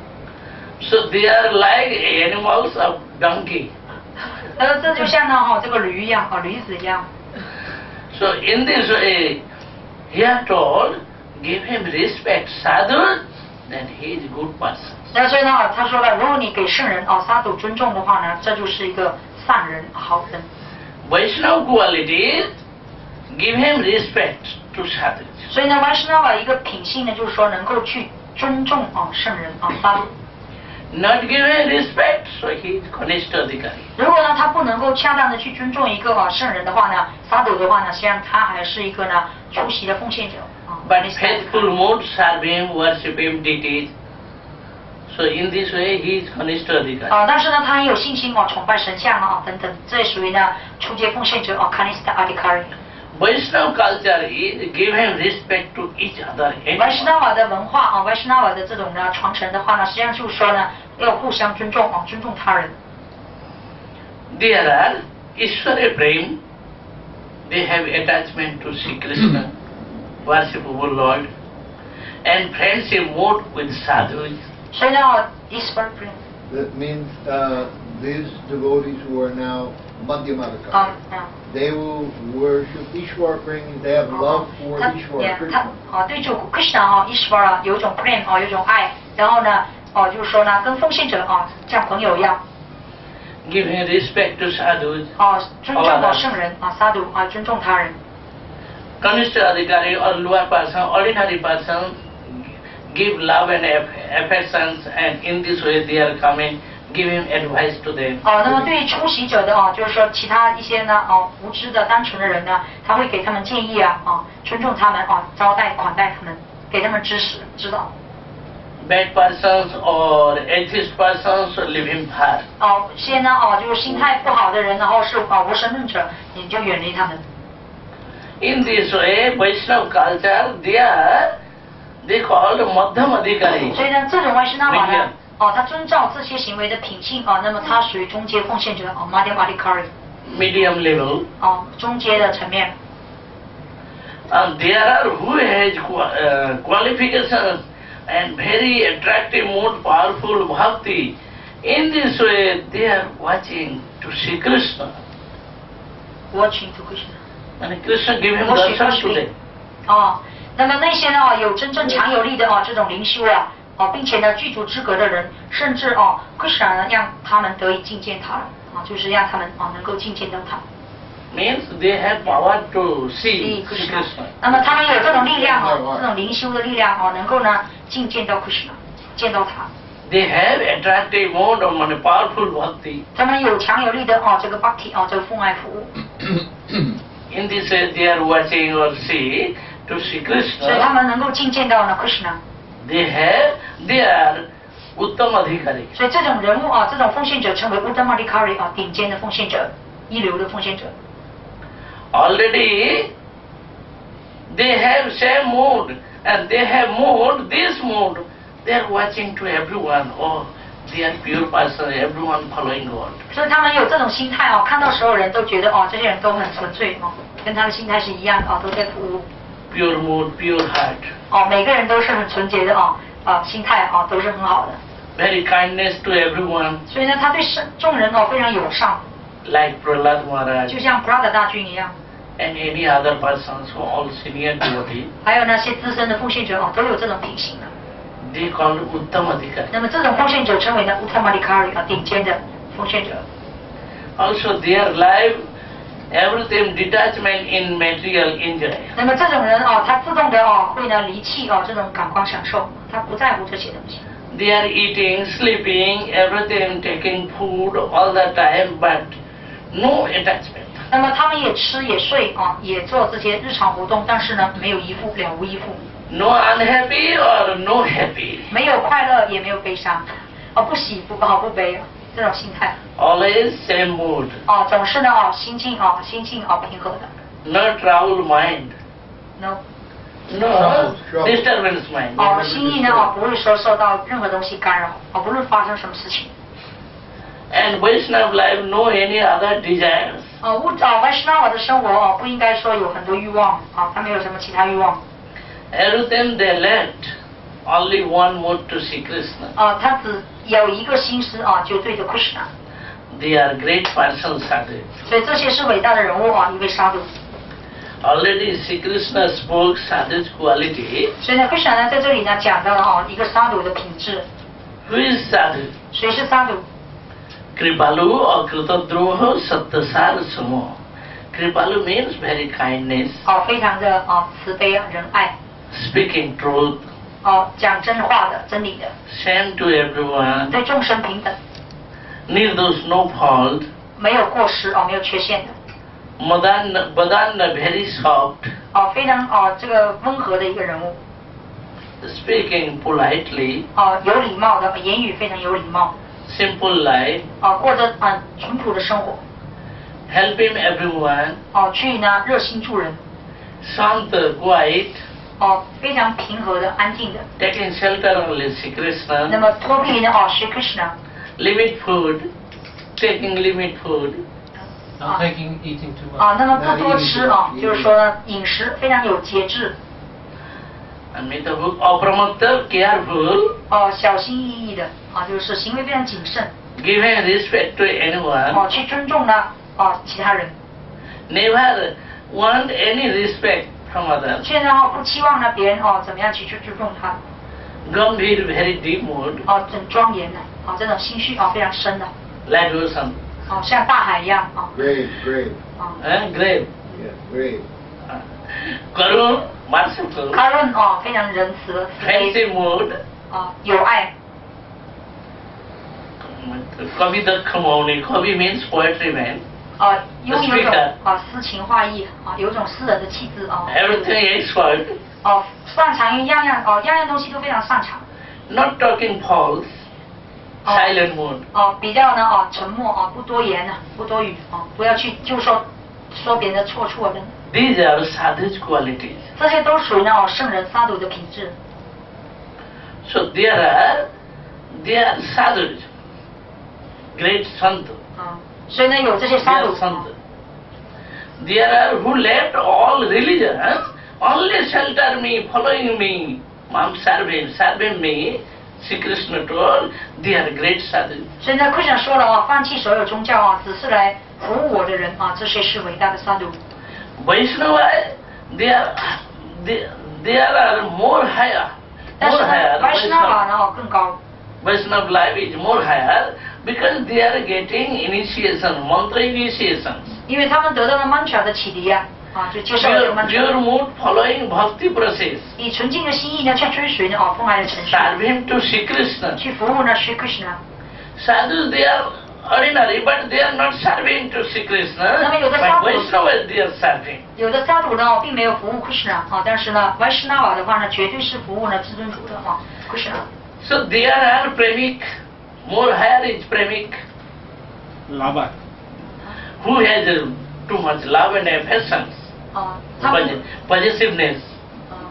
So they are like animals of donkey. 呃，这就像呢哈、这个驴一样啊，驴子一样。 So in this way, here told, give him respect, sadhu, then he is a good person. 那所以呢，他说了，如果你给圣人啊沙赌尊重的话呢，这就是一个善人好人。 Vaishnava qualities, give him respect to sadhus. 所以呢，Vaishnava一个品性呢，就是说能够去尊重啊圣人啊沙赌。 Not give him respect, so he is Kanishta Adhikari. 如果呢他不能够恰当的去尊重一个啊圣人的话呢，沙赌的话呢，实际上他还是一个呢出席的奉献者啊。 But faithful mood, serve him, worship him, deities. So in this way, he is Kanishta Adhikari. 啊，但是呢，他很有信心哦，崇拜神像啊等等，这也属于呢出阶奉献者啊 Kanishta Adhikari。 Vaishnava culture is give him respect to each other. Vaishnava 的文化啊 ，Vaishnava 的这种呢传承的话呢，实际上就是说呢，要互相尊重啊，尊重他人。 There are Ishwara Prem, they have attachment to Sri Krishna, worshipable Lord, and friendship mood with sadhus. 所以呢，Ishwar Prem That means uh, these devotees who are now Madhyamadikari, 啊啊。 they will worship Ishwar Prem, they have love for 他 Ishwar 也 Prem. 他啊对主 Krishna 啊 Ishvara 啊有一种 prem 啊有一种爱，然后呢哦就是说呢跟奉献者啊像朋友一样 Giving respect to sadhus. 啊尊重啊圣人啊沙毒啊尊重他人。 Kanishta Adhikari or lower person, ordinary person, give love and aff- affections, and in this way they are coming, giving advice to them. 哦，那么对于出席者的啊，就是说其他一些呢哦无知的单纯的人呢，他会给他们建议啊啊尊重他们啊招待款待他们，给他们知识指导。 Bad persons or atheist persons leave him far. 哦，些呢哦就是心态不好的人，然后是啊无神论者，你就远离他们。 In this way, Vaishnava culture, they are, they called Madhyam Adhikari. 所以呢，这种外师那瓦呢，哦，他遵照这些行为的品性啊，那么他属于中阶奉献者哦 ，Madhyam Adhikari， Medium level. 哦，中阶的层面。 And there are who has qua- uh, qualifications and very attractive, mood, powerful bhakti. In this way, they are watching to see Krishna. Watching to Krishna。 And Krishna give him 我许 darshan to them. 哦，那么那些呢哦有真正强有力的哦这种灵修啊哦，并且呢具足资格的人，甚至哦 Krishna 呢让他们得以觐见他了啊，就是让他们啊能够觐见到他。 Means they have power to 所以 see Krishna. Krishna，那么他们有这种力量哦，这种灵修的力量哦，能够呢觐见到 Krishna， 见到他。 They have attractive mood or mani- powerful bhakti. 他们有强有力的哦这个 bhakti 哦这个奉爱服务。 In this way, they are watching or see to see 所以他 Krishna. 们能够觐见到呢 Krishna， They have, they are Uttam Adhikari. 所以这种人物啊，这种奉献者称为 Uttamadhikari 啊，顶尖的奉献者，一流的奉献者。 Already, they have same mood, and they have mood, this mood, they are watching to everyone. Oh, they are pure person. Everyone following God. 所以他们有这种心态哦，看到所有人都觉得哦，这些人都很纯粹哦，跟他的心态是一样的哦，都在服务。 Pure mood, pure heart. 哦，每个人都是很纯洁的哦，啊，心态哦都是很好的。 Very kindness to everyone. 所以呢，他对众众人哦非常友善， Like Prahlad Maharaj 就像普拉达大军一样。 and any other persons who are all senior devotee. 还有那些资深的奉献者哦，都有这种品行的。 They called Uttamadikari. 那么这种奉献者称为呢 Uttamadikari 啊，顶尖的奉献者。 Also their life, everything detachment in material enjoy. 那么这种人哦，他自动的哦会呢离弃哦这种感官享受，他不在乎这些东西。 They are eating, sleeping, everything, taking food all the time, but no attachment. 那么他们也吃也睡啊，也做这些日常活动，但是呢没有依附，了无依附。 No unhappy or no happy. 没有快乐也没有悲伤，哦不喜不哦不悲啊，这种心态。 Always same mood. 哦总是呢哦心境哦心境哦平和的。 No trouble mind. No。 No Trouble. disturbance mind. 哦心意呢哦不会说受到任何东西干扰，哦不论发生什么事情。 And Vaishnava life no any other desires. 哦物啊 Vaishnava 的生活哦不应该说有很多欲望啊，他没有什么其他欲望。 Everything they let, only one mood to see Krishna. 啊他只有一个心思啊，就对着 Krishna。 They are great persons, sadhu. 所以这些是伟大的人物啊，一位沙杜。 Already Sri Krishna spoke sadhu's quality. 所以呢 Krishna 呢在这里呢讲到了哦一个沙杜的品质。 Who is sadhu? 谁是沙杜？ Kripalu or Kritadroha Sattasar Samo. Kripalu means very kindness, 哦非常的哦慈悲啊仁爱， speaking truth, 哦讲真话的真理的， same to everyone, 对众生平等， nirdosh no fault, 没有过失哦没有缺陷的， Madanna, Badanna very soft, 哦非常哦这个温和的一个人物， speaking politely, 哦有礼貌的言语非常有礼貌， simple life, 哦过着啊淳朴的生活， helping everyone, 哦去呢热心助人， Shanta, quiet, 哦非常平和的安静的， taking shelter only Sri 那 Krishna, 么脱避呢哦是 Krishna， limit food, taking limit food, Not taking eating too much. 啊那么不多吃啊，就是说呢饮食非常有节制， and mitabu apramatta, careful, 哦小心翼翼的啊就是行为非常谨慎， giving respect to anyone, 哦去尊重呢哦其他人。 never want any respect from others. 确认哦，不期望呢别人哦怎么样去去尊重他， Gambhir, very deep mood, 哦很庄严的，哦这种心绪哦非常深的， like ocean, 哦像大海一样啊， Grave, grave. 哦 eh? grave. Yeah, grave. Karun, merciful, 他润哦非常仁慈慈悲， fancy mood, 哦有爱， Kavi Dakkha Mauni, Kavi means poetry man, 哦有有 The 种 speaker. 哦诗情画意啊，有种诗人的气质啊， everything expert, 哦擅长于样样哦样样东西都非常擅长， not talking false, Oh. silent mood. 哦比较呢哦沉默啊不多言呢不多语啊，不要去就说说别人的错错的， These are sadhu's qualities. 这些都属于呢哦圣人沙土的品质。 So there are, there are sadhus, great santa. 啊，所以呢，有这些 They 沙 are 鲁， santa. There are who left all religion, only shelter me, following me, I'm serving, serving me. Sri Krishna told, they are great sadhus. 所以呢，Krishna 说了啊，放弃所有宗教啊，只是来服务我的人啊，这些是伟大的沙鲁。 Vaishnava, they are, they, they are more higher, 但 more 是呢 higher. ，Vaishnava 呢哦更高， Vaishnava life is more higher because they are getting initiation, mantra initiations. 因为他们得到了 mantra 的启迪啊，啊，就接受了这 Pure, 个 pure mantra， mood following bhakti process. 以纯净的心意呢去追随呢哦奉爱的程序， Serve him to Sri Krishna. 去服务呢 Shri Krishna。 Sadhus, they are ordinary, but they are not serving to Sri Krishna. No, you But just have to- Vaishnavas, they are serving. 有的沙土呢哦并没有服务 Krishna 啊，但是呢 Vaishnava 的话呢，绝对是服务呢至尊主的啊 Krishna。 So they are premic. More higher is premic. Lava. Who has uh, too much love and affections, 啊，他们 possess- possessiveness. 啊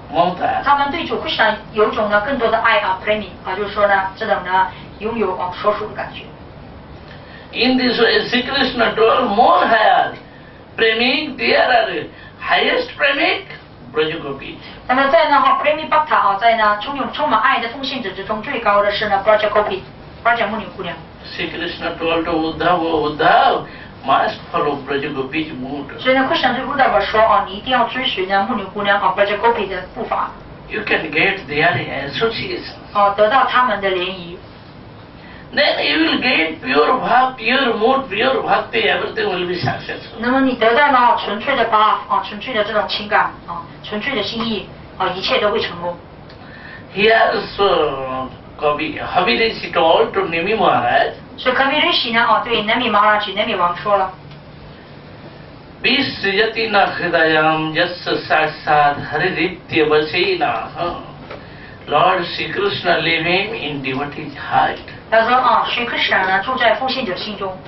mamata. 他们对主 Krishna 有一种呢更多的爱啊 premi 啊，就是说呢这种呢拥有啊所属的感觉。 In this way, Sri Krishna told more higher premik, there are highest premik, Brajagopis. 那么在呢哈 premi bhakta 啊，在呢充满充满爱的奉献者之中，最高的是呢 Brajagopi， Braja 牧女姑娘。 Sri Krishna told to Uddhava, Uddhava must follow Brajagopis mood. 所以呢 Krishna 对 Uddhava 说啊，你一定要追随呢牧女姑娘啊 Brajagopi 的步伐。 You can get their association. 哦，得到他们的联谊。 Then you will get pure bhav, pure mood, pure bhakti, everything will be successful. 那么你得到了纯粹的 bhav 啊，纯粹的这种情感啊，纯粹的心意啊，一切都会成功。 Here so Kavi Havirishi told to Nimi Maharaj. 所以 Kavi Rishi 呢，哦，对 Nami Maharaj Nami 王说了。 Vishyati na hridayam yasya saksat hariditya vasena. Lord Sri Krishna live him in devotee's heart. 他说啊，Sri Krishna 呢住在奉献者心中。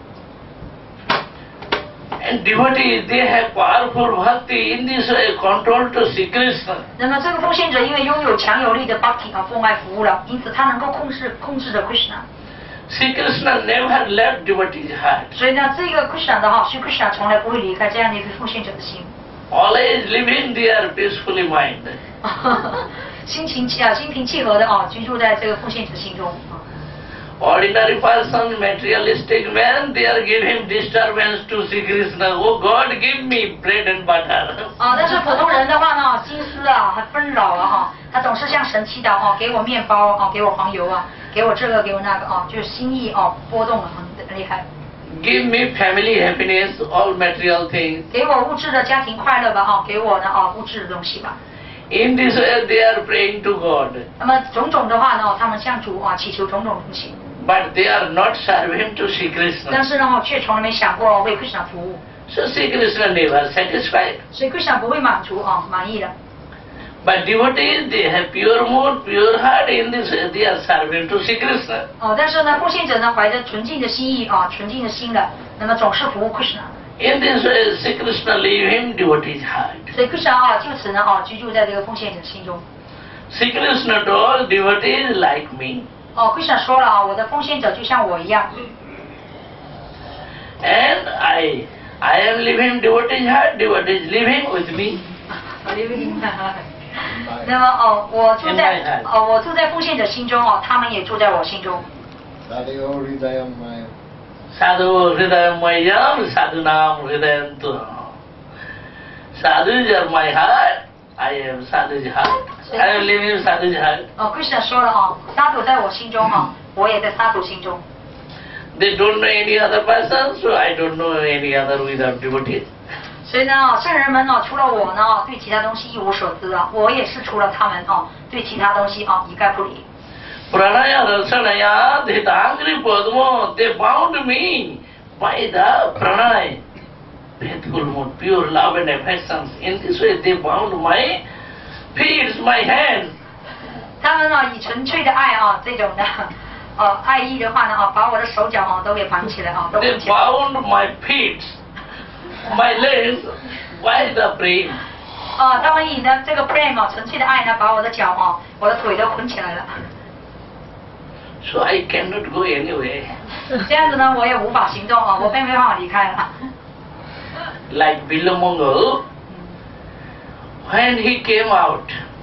And devotees, they have powerful bhakti in this way, control to Sri Krishna. 那么这个奉献者因为拥有强有力的 bhakti 啊，奉爱服务了，因此他能够控制控制着 Krishna。 Sri Krishna never left devotee's heart. 所以呢，这个 Krishna 的哈，Sri Krishna 从来不会离开这样的一个奉献者的心。 Always living there peacefully mind. 心情啊，心平气和的啊，居住在这个奉献者心中啊。 Ordinary person, materialistic man, they are giving disturbance to Sri Krishna. Oh God, give me bread and butter. 啊，但是普通人的话呢，心思啊很纷扰啊哈，他总是向神祈祷啊，给我面包啊，给我黄油啊，给我这个给我那个啊，就是心意啊波动了很厉害。 Give me family happiness, all material things. 给我物质的家庭快乐吧啊，给我呢啊物质的东西吧。 In this way, they are praying to God. 那么种种的话呢，他们向主啊祈求种种东西。 But they are not serving to Sri Krishna. 但是呢，却从来没想过为 Krishna 服务。 So Sri Krishna never satisfied. 所以 Krishna 不会满足啊，满意的。 But devotees, they have pure mood, pure heart. In this way, they are serving to Sri Krishna. 哦，但是呢，奉献者呢怀着纯净的心意啊，纯净的心的，那么总是服务 Krishna。 In this way, Sri Krishna leave him devotee's heart. 所以 Krishna 啊，就此呢啊，居住在这个奉献者心中。 Sri Krishna told devotees like me. 哦 ，Krishna 说了啊，我的奉献者就像我一样。 And I, I am living devotee's heart. Devotees living with me. 那么哦，我住在哦，我住在奉献者心中哦，他们也住在我心中。 Sadhu Hridayam Maya. Sadhu Hridayam Mayam, Sadhunam Hridayam Tu. Sadhu is my heart. I am Sadhu's heart. I am living Sadhu's heart. 哦 ，Krishna 说了啊，沙土在我心中啊，我也在沙土心中。 They don't know any other person, so I don't know any other without devotees. 所以呢，圣人们呢，除了我呢，对其他东西一无所知啊，我也是除了他们啊，对其他东西啊一概不理。 Pranaya Rasanaya Dhitangri Padmo, they bound me by the pranaya. Faithful mood, pure love and affections. In this way, they bound my feet, my hands. 他们呢，以纯粹的爱啊，这种的呃爱意的话呢啊，把我的手脚啊都给绑起来啊，都 They 绑起来。 bound my feet, my legs by the prem. 啊，他们以呢这个 prem 啊，纯粹的爱呢，把我的脚啊，我的腿都捆起来了。 So I cannot go anywhere. 这样子呢，我也无法行动啊，我并没办法离开了。 Like Bilamongal, when he came out,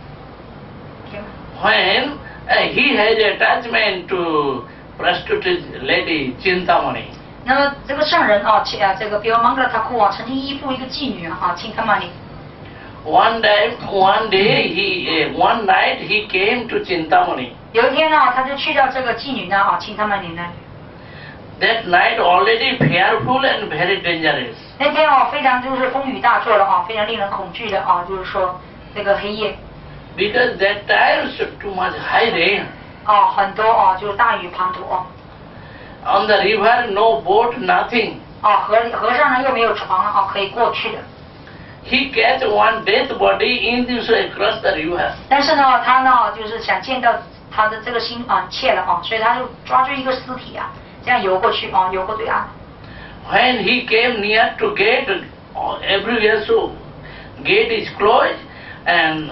when uh, he had attachment to prostitute lady Chintamani. 那么这个圣人啊，其啊这个比如芒格塔库啊，曾经依附一个妓女啊，啊，钦塔玛尼。 One day, one day, he, uh, one night he came to Chintamani. 有一天呢，他就去到这个妓女呢啊，钦塔玛尼那里。 That night already fearful and very dangerous. 那天哦，非常就是风雨大作了啊，非常令人恐惧的啊，就是说这个黑夜。 Because that time is too much high rain. 哦，很多哦，就是大雨滂沱。 On the river, no boat, nothing. 哦，河河上呢又没有船啊，可以过去的。 He catch one dead body in this way across the river. 但是呢，他呢就是想见到他的这个心啊切了啊，所以他就抓住一个尸体啊，这样游过去啊，游过对岸。 When he came near to gate, everywhere so gate is closed and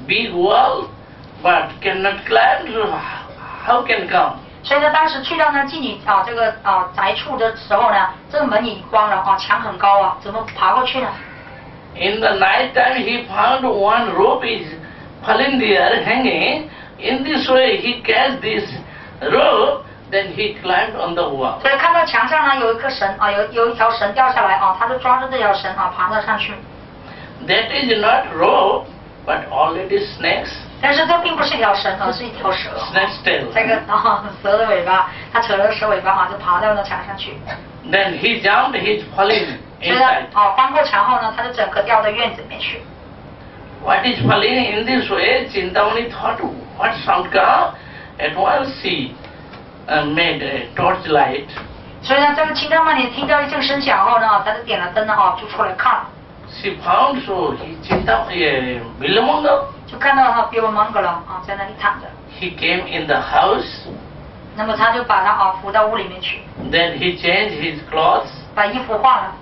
big wall, but cannot climb. How can come? 所以呢，当时去到呢妓女啊这个啊宅处的时候呢，这个门已关了啊，墙很高啊，怎么爬过去呢？ In the night time, he found one rope is falling there, hanging. In this way, he catch this rope, then he climbed on the wall. 所以看到墙上呢有一颗绳啊，有有一条绳掉下来啊，他就抓着这条绳啊爬了上去。 That is not rope, but already snakes. 但是这并不是一条绳，而是一条蛇。 Snake's tail. 这个啊蛇的尾巴，他扯了蛇尾巴啊，就爬到那墙上去。 Then he jumped, he's falling 所以呢 inside. 啊翻过墙后呢，他就整个掉到院子里面去。 What is falling in this way? Chintamani thought, what sound come? At once she uh, made a torchlight. 所以呢，这个清汤曼尼听到一阵声响后呢，他就点了灯啊，就出来看了， She found so he Chintamani, Bilamanga, 就看到他比我芒格了啊，在那里躺着。 he came in the house. 那么他就把他啊扶到屋里面去， Then he changed his clothes. 把衣服换了。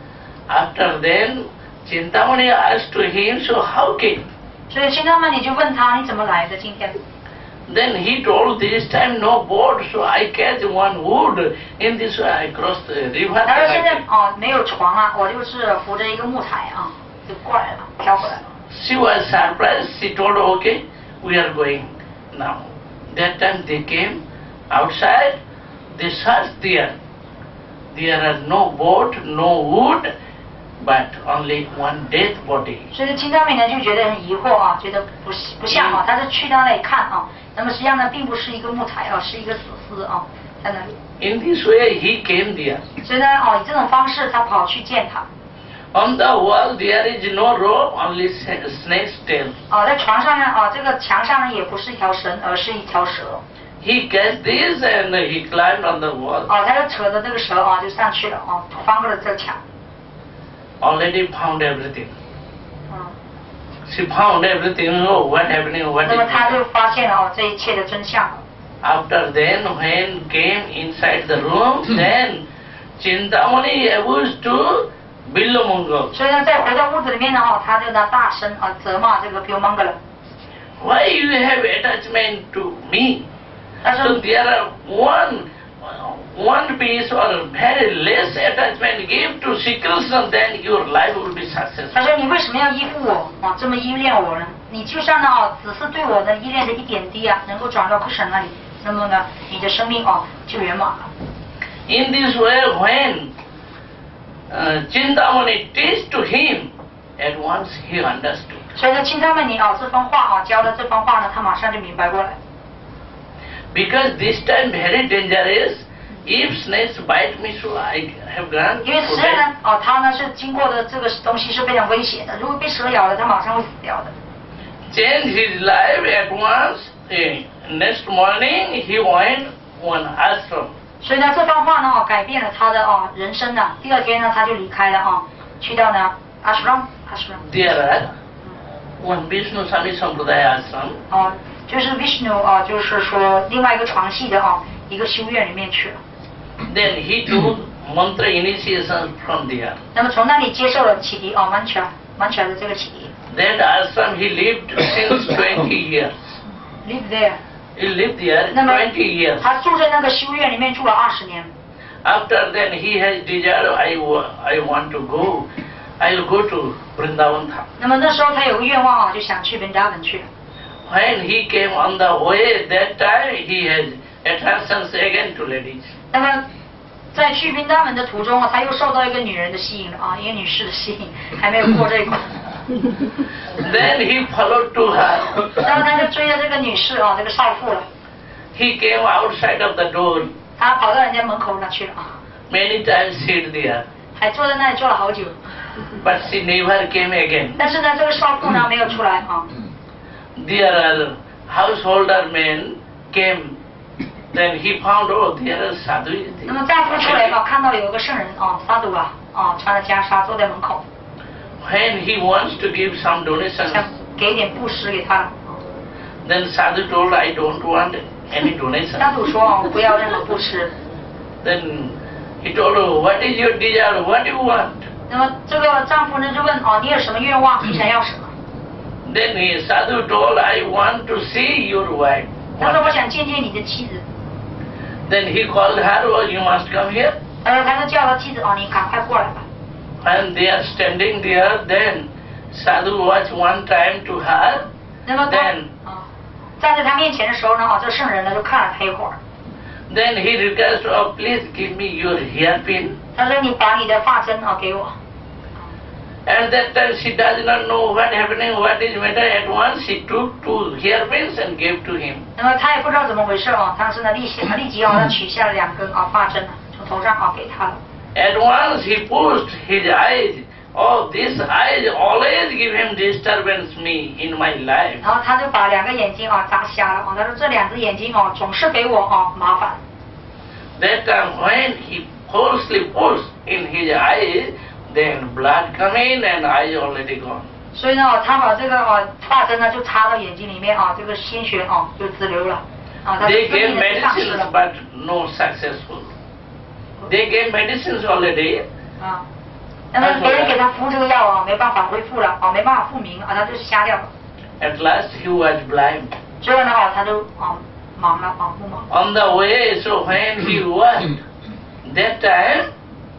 After then, Chintamani asked to him, so how came? 所以清汤曼尼就问他，你怎么来的今天？ Then he told, this time no boat, so I catch one wood. In this way I cross the river. 他说 and 现 I 在 came. 啊没有床啊，我就是扶着一个木材啊，就过来了，飘过来了。 She was surprised. She told, okay, we are going now. That time they came outside. They searched there. There are no boat, no wood, but only one dead body. 所以清汤美呢就觉得很疑惑啊，觉得不不像啊，他就去到那里看啊，那么实际上呢并不是一个木材啊，是一个死尸啊，在那里。 In this way he came there. 所以呢哦以这种方式他跑去见他。 On the wall there is no rope, only snake's tail. 哦，在床上呢啊这个墙上呢也不是一条绳，而是一条蛇。 He catch this and he climbed on the wall. 哦，他就扯着这个蛇啊就上去了啊，翻过了这个墙。 Already found everything. 嗯。 She found everything. Oh, what happening? What 那 is 么他就 happening? 发现了哦这一切的真相。 After then, when came inside the room, then Chintamani used to Billamangal. 所以呢，再回到屋子里面呢，哦，他就呢大声啊责骂这个 Bill Mangala。 Why you have attachment to me? 他说 So there are one, one piece or very less attachment give to Sri Krishna, then your life will be 他 successful. 说你为什么要依附我啊？这么依恋我呢？你就算呢哦，只是对我的依恋的一点滴啊，能够转到 Krishna 那里，那么呢，你的生命哦就圆满了。 In this way, when uh, Chintamani teach to him, at once he understood. 所以呢，清汤曼尼啊这番话啊教的这番话呢，他马上就明白过来。 Because this time very dangerous. If snakes bite me, so I have gone. 因为实际上呢，哦，他呢是经过的这个东西是非常危险的，如果被蛇咬了，他马上会死掉的。 Change his life at once. Eh, next morning he went one ashram. 所以呢，这番话呢哦改变了他的哦人生呢。第二天呢，他就离开了啊，去到呢 ashram ashram。 There are one Vishnu Swami Sampradaya ashram. 哦，就是 Vishnu 啊，就是说另外一个床系的啊一个修院里面去了。 Then he took mantra initiation from there. 那么从那里接受了启迪哦 mantra mantra 的这个启迪。 That ashram he lived since twenty years. Live there。 He lived there 那么 twenty years. 他住在那个修院里面住了二十年。 After then he has desire, I, wa- I want to go. I'll go to Vrindavan Dham. 那么那时候他有个愿望啊，就想去文达文去了。 When he came on the way, that time he has attractions again to ladies. 那么在去宾达文的途中啊，他又受到一个女人的吸引了啊，一个女士的吸引，还没有过这一关。 Then he followed to her. 然后他就追着这个女士啊，这个少妇了。 He came outside of the door. 他跑到人家门口那去了啊， Many times sit there. 还坐在那里坐了好久。 But she never came again. 但是呢，这个少妇呢没有出来啊。 There are householder men came. Then he found, oh, there are sadhu is 那么丈夫出来吧，看到有个圣人啊，沙杜啊，啊，穿着袈裟坐在门口， When he wants to give some donation, 想给一点布施给他了。 then sadhu told, I don't want any donation. 沙杜说啊，我不要任何布施。 Then he told, oh, what is your desire? What do you want? 那么这个丈夫呢就问哦，你有什么愿望？你想要什么？ Then he sadhu told, I want to see your wife. 他说我想见见你的妻子。 Then he called her, oh, you must come here. 他说他就叫他妻子哦，你赶快过来吧。 When they are standing there, then sadhu was one time to her. 那么他 Then 啊，站在他面前的时候呢，哦，这圣人呢就看了他一会儿。 Then he requested, oh, please give me your hairpin. 他说你把你的发针啊给我。 At that time she does not know what happening, what is matter. At once she took two hairpins and gave to him. 那么他也不知道怎么回事哦，当时呢立即立即哦，他取下了两根啊发针啊，从头上啊给他了。 At once he pushed his eyes. Oh, this eyes always give him disturbance me in my life. 然后他就把两个眼睛啊扎瞎了啊，他说这两只眼睛哦总是给我啊麻烦。 That time when he forcefully pushed in his eyes, then blood come in and eyes already gone. 所以呢，他把这个啊发针呢就插到眼睛里面啊，这个鲜血啊就直流了啊，他 They 自己 gave 呢就丧失 medicines 了 but no successful. They gave medicines already. 啊。那么别人给他服这个药啊，没办法恢复了啊，没办法复明啊，他就是瞎掉了。 At last he was blind. 最后呢啊，他就啊盲了啊，目盲。 On the way, so when he walked, that time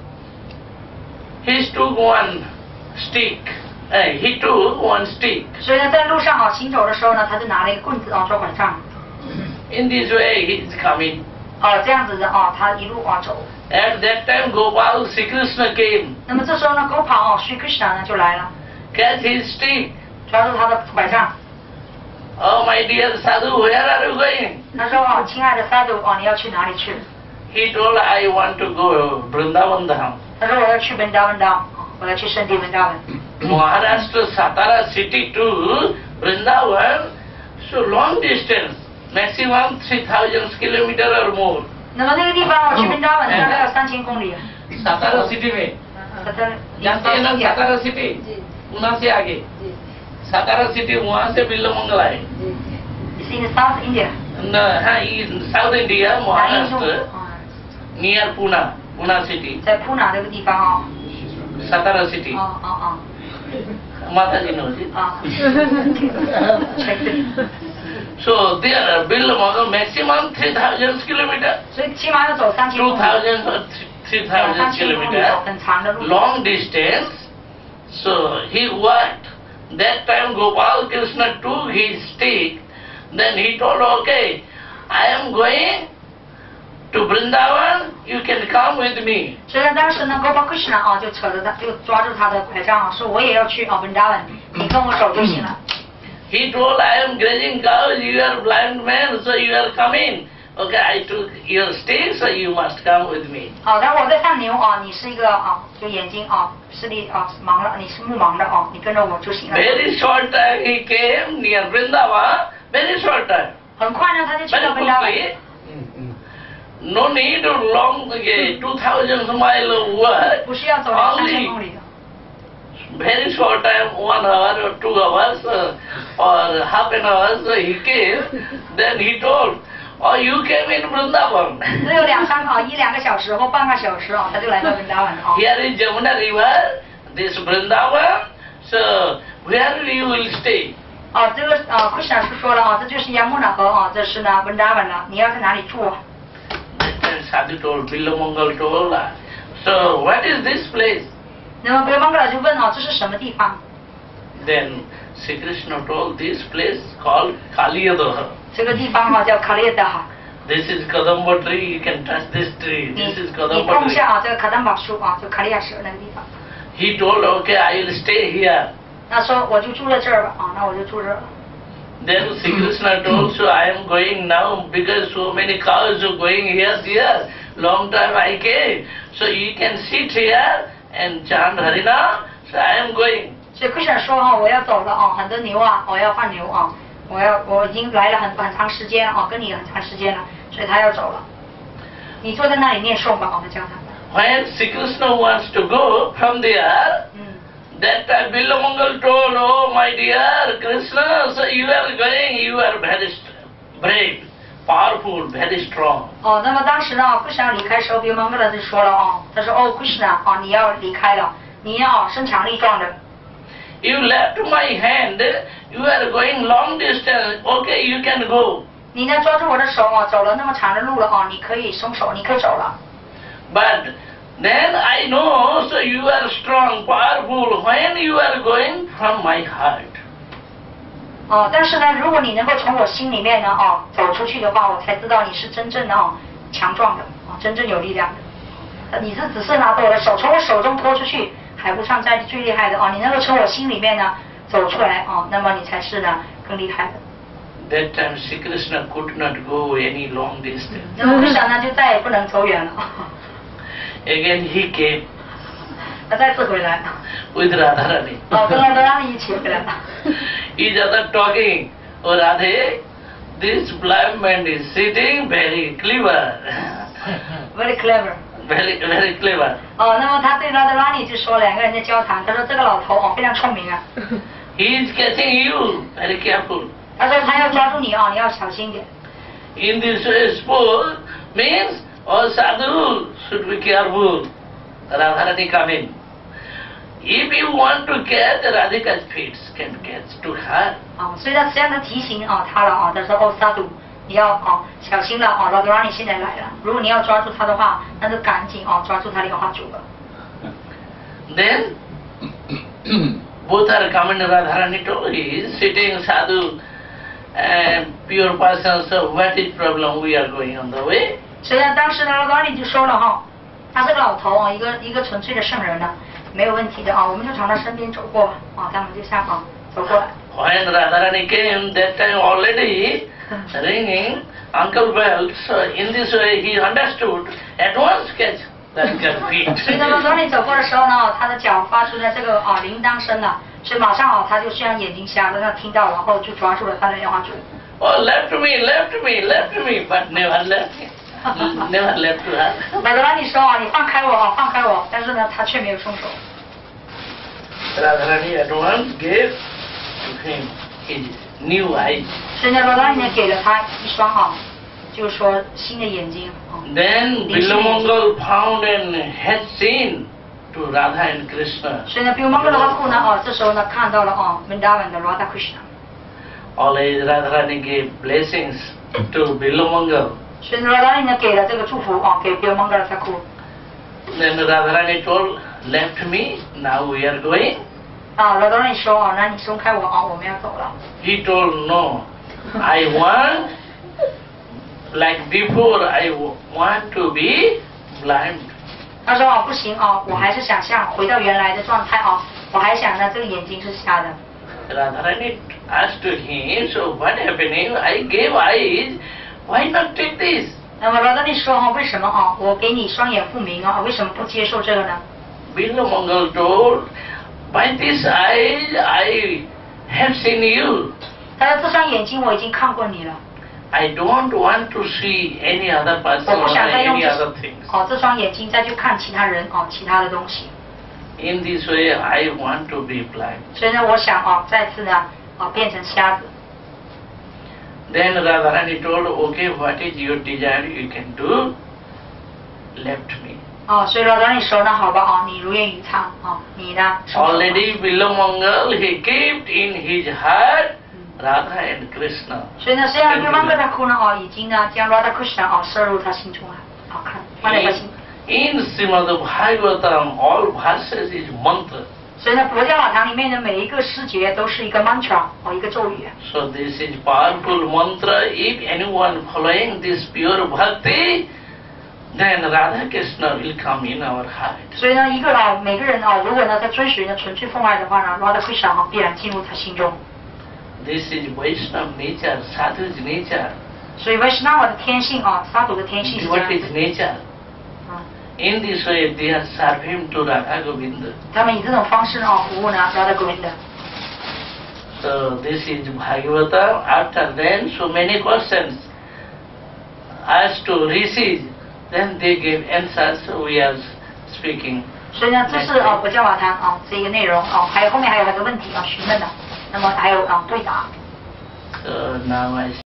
he took one stick. Uh, he took one stick. 所以呢，在路上啊行走的时候呢，他就拿了一个棍子啊做拐杖。 In this way he is coming. 啊，这样子的啊，他一路啊走。 At that time Gopal Sri Krishna came. 那么这时候呢，Gopal 啊，Sri Krishna 呢就来了， Catch his stick. 抓住他的拐杖。 Oh my dear sadhu, where are you going? 他说啊，亲爱的 Sadhu 啊，你要去哪里去？ He told, I want to go Vrindavan Dham. 他说我要去文达文达，我要去圣地文达文。 Maharashtra Satara city to Vrindavan, so long distance, maximum three thousand kilometers or more. 那么那个地方我去文达文大概要三千公里。 Satara city में 他在 जानते हैं ना Satara city Poona से आगे Satara city वहाँ से बिल्लमंगल है is in South India。 No, हाँ, in South India, 南印度 Maharashtra, 啊， near Pune, Pune city, 在普纳这个地方啊。 Satara city. 啊啊啊 Mataji knows it. 啊！ So there, Billamanga maximum three thousand kilometers, 所以起码要走三千 two 公里。 thousand or three 三 thousand 千公里 kilometers, 很长的路。 long distance. So he walked. That time Gopal Krishna took his stick. Then he told, okay, I am going to Vrindavan. You can come with me. 所以当时呢 ，Gopal Krishna 啊就扯着他，就抓住他的拐杖啊，说我也要去啊文达文，你跟我走就行了。 He told, I am grazing cows. You are blind man, so you are coming. Okay, I took your stick, so you must come with me. 好，但是我在放牛啊，你是一个啊，就眼睛啊视力啊盲了，你是目盲的啊，你跟着我就行了。 Very short time he came near Vrindavan. Very short time. 很快呢，他就去 Very 了文达文。 quickly. No need to long, okay, two thousand mile walk. 不是要走两三千公里的。 Very short time, one hour or two hours uh, or half an hour, so he came. Then he told, oh, you came in Vrindavan. 只有两三啊一两个小时或半个小时啊，他就来到文达文啊。 Here is Jamuna river, this Vrindavan. So where you will stay? 啊，这个啊 Krishna 是说了啊，这就是亚穆纳河啊，这是呢文达文了，你要在哪里住啊？ Then Sadhu told, Billamangal told, so what is this place? 那么别蒙格尔就问啊，这是什么地方？ Then Sri Krishna told this place called Kaliyadaha. 这个地方啊叫卡列达哈。 This is Kadamba tree, you can touch this tree. 你 This is 你 Kadamba 碰下 tree. 啊这个卡丹堡树啊，就卡利亚什那个地方。 He told, okay, I will stay here. 那说我就住在这儿吧啊，那我就住这儿了。 Then Sri Krishna told, so I am going now because so many cows are going here, here. Long time I came. So you can sit here and chant Harina. So I am going. 所以 Krishna 说啊，我要走了啊，很多牛啊，我要放牛啊，我要我已经来了很很长时间啊，跟你很长时间了，所以他要走了。你坐在那里念诵吧，我们教他。 When Sri Krishna wants to go from there, 嗯。 that time Billamangal told, oh my dear Krishna, so you are going, you are very st- brave, powerful, very strong. 哦，那么当时呢，Krishna 要离开的时候，别蒙格尔就说了哦，他说哦，Krishna 啊，你要离开了，你要身强力壮的。 You left my hand, you are going long distance, okay, you can go. 你呢抓住我的手啊，走了那么长的路了啊，你可以松手，你可以走了。 But then I know, so you are strong, powerful, when you are going from my heart. 哦，但是呢，如果你能够从我心里面呢，哦，走出去的话，我才知道你是真正的哦强壮的，哦，真正有力量的。你是只是拿着我的手，从我手中拖出去，还不算在最厉害的哦。你能够从我心里面呢走出来哦，那么你才是呢更厉害的。 That time Sri Krishna could not go any long distance. 那么कृष्ण呢就再也不能走远了。 Again he came. 他再次回来。 With Radharani. 哦，跟拉达拉尼一起回来了。 Each other talking. Oh Radhe, this blind man is sitting very clever. Very clever. Very very clever. 哦，那么他对拉达拉尼就说两个人在交谈，他说这个老头哦非常聪明啊。 He is catching you. Very careful. 他说他要抓住你哦，你要小心点。 In this way, sport means all sadhu should be careful. Radharani come in. If you want to catch Radhika's feet, can catch to her. 哦，所以他实际上他提醒哦他了哦，他说哦萨杜，你要哦小心了哦，拉达拉尼现在来了，如果你要抓住他的话，那就赶紧哦抓住他的花主了。 Then both are coming. Radharani told he is sitting sadhu. And pure person, so what is problem? We are going on the way. 所以当时呢，拉达拉尼就说了哈，他是个老头啊，一个一个纯粹的圣人呢，没有问题的啊，我们就从他身边走过吧，啊，他们就像啊走过来。 When Radharani came, that time already ringing uncle bell. So in this way he understood at once catch Radhika's feet. 所以呢，拉达拉尼走过的时候呢，他的脚发出了这个啊铃铛声了。所以马上啊，他就虽然眼睛瞎了，他听到，然后就抓住了他的莲花主。 Oh, left me, left me, left me, but never left me. Never left her. 拉达拉尼说啊，你放开我啊，放开我，但是呢，他却没有松手。 Radharani at once gave to him his new eyes. 所以呢，拉达拉尼呢给了他一双啊，就是说新的眼睛啊。 Then Bilamangal found and had seen to Radha and Krishna. 所以呢，比如曼格拉哈库呢，哦，这时候呢看到了哦，文达文的 Radha Krishna。 Always Radharani gave blessings to Bilamangal. 所以呢，拉达拉尼呢给了这个祝福啊，给比如曼格拉哈库。 Then Radharani told, left me, now we are going. 啊，拉达拉尼说啊，那你松开我啊，我们要走了。 He told, no, I want, like before, I want to be blind. 他说啊，不行啊，我还是想像回到原来的状态啊，我还想呢，这个眼睛是瞎的。 Radharani asked to him, so what happening? I gave eyes, why not take this? 那么拉达尼说啊，为什么啊，我给你双眼复明啊，为什么不接受这个呢？ Bilamangal told, by this eyes I have seen you. 他说这双眼睛我已经看过你了。 I don't want to see any other person 我 or 不想再用 any 这 other things. 哦这双眼睛再去看其他人哦其他的东西。 In this way, I want to be blind. 所以呢，我想哦再次呢哦变成瞎子。 Then Radharani told, okay, what is your desire? You can do. Left me. 哦，所以拉达拉尼说那好吧哦，你如愿以偿哦，你呢？松手吧 Already Bilamangal, he kept in his heart Radha and Krishna. 所以呢，实际上比曼格拉库呢哦，已经呢将 Radha Krishna 哦摄入他心中了，好看放在他心。 In Srimad Bhagavatam, all verses is mantra. 所以呢，佛教法堂里面的每一个诗节都是一个 mantra 哦，一个咒语。 So this is powerful mantra. If anyone following this pure bhakti, then Radha Krishna will come in our heart. 所以呢，一个呢，每个人啊，如果呢在追随呢纯粹奉爱的话呢 ，Radha Krishna 哈必然进入他心中。 This is Vaishnava nature, Sadhu's nature, 所以 Vaishnava 的天性啊，沙土的天性是这样。 devotee's nature. 啊， In this way, they are serving to Radha Govinda. 他们以这种方式呢服务呢 Radha Govinda。 So this is Bhagavatam. After then, so many questions asked to rishis. Then they gave answers. We are speaking. 所以呢，这是啊佛教法堂啊这一个内容啊，还有后面还有很多问题啊询问的，那么还有啊对答。 So now I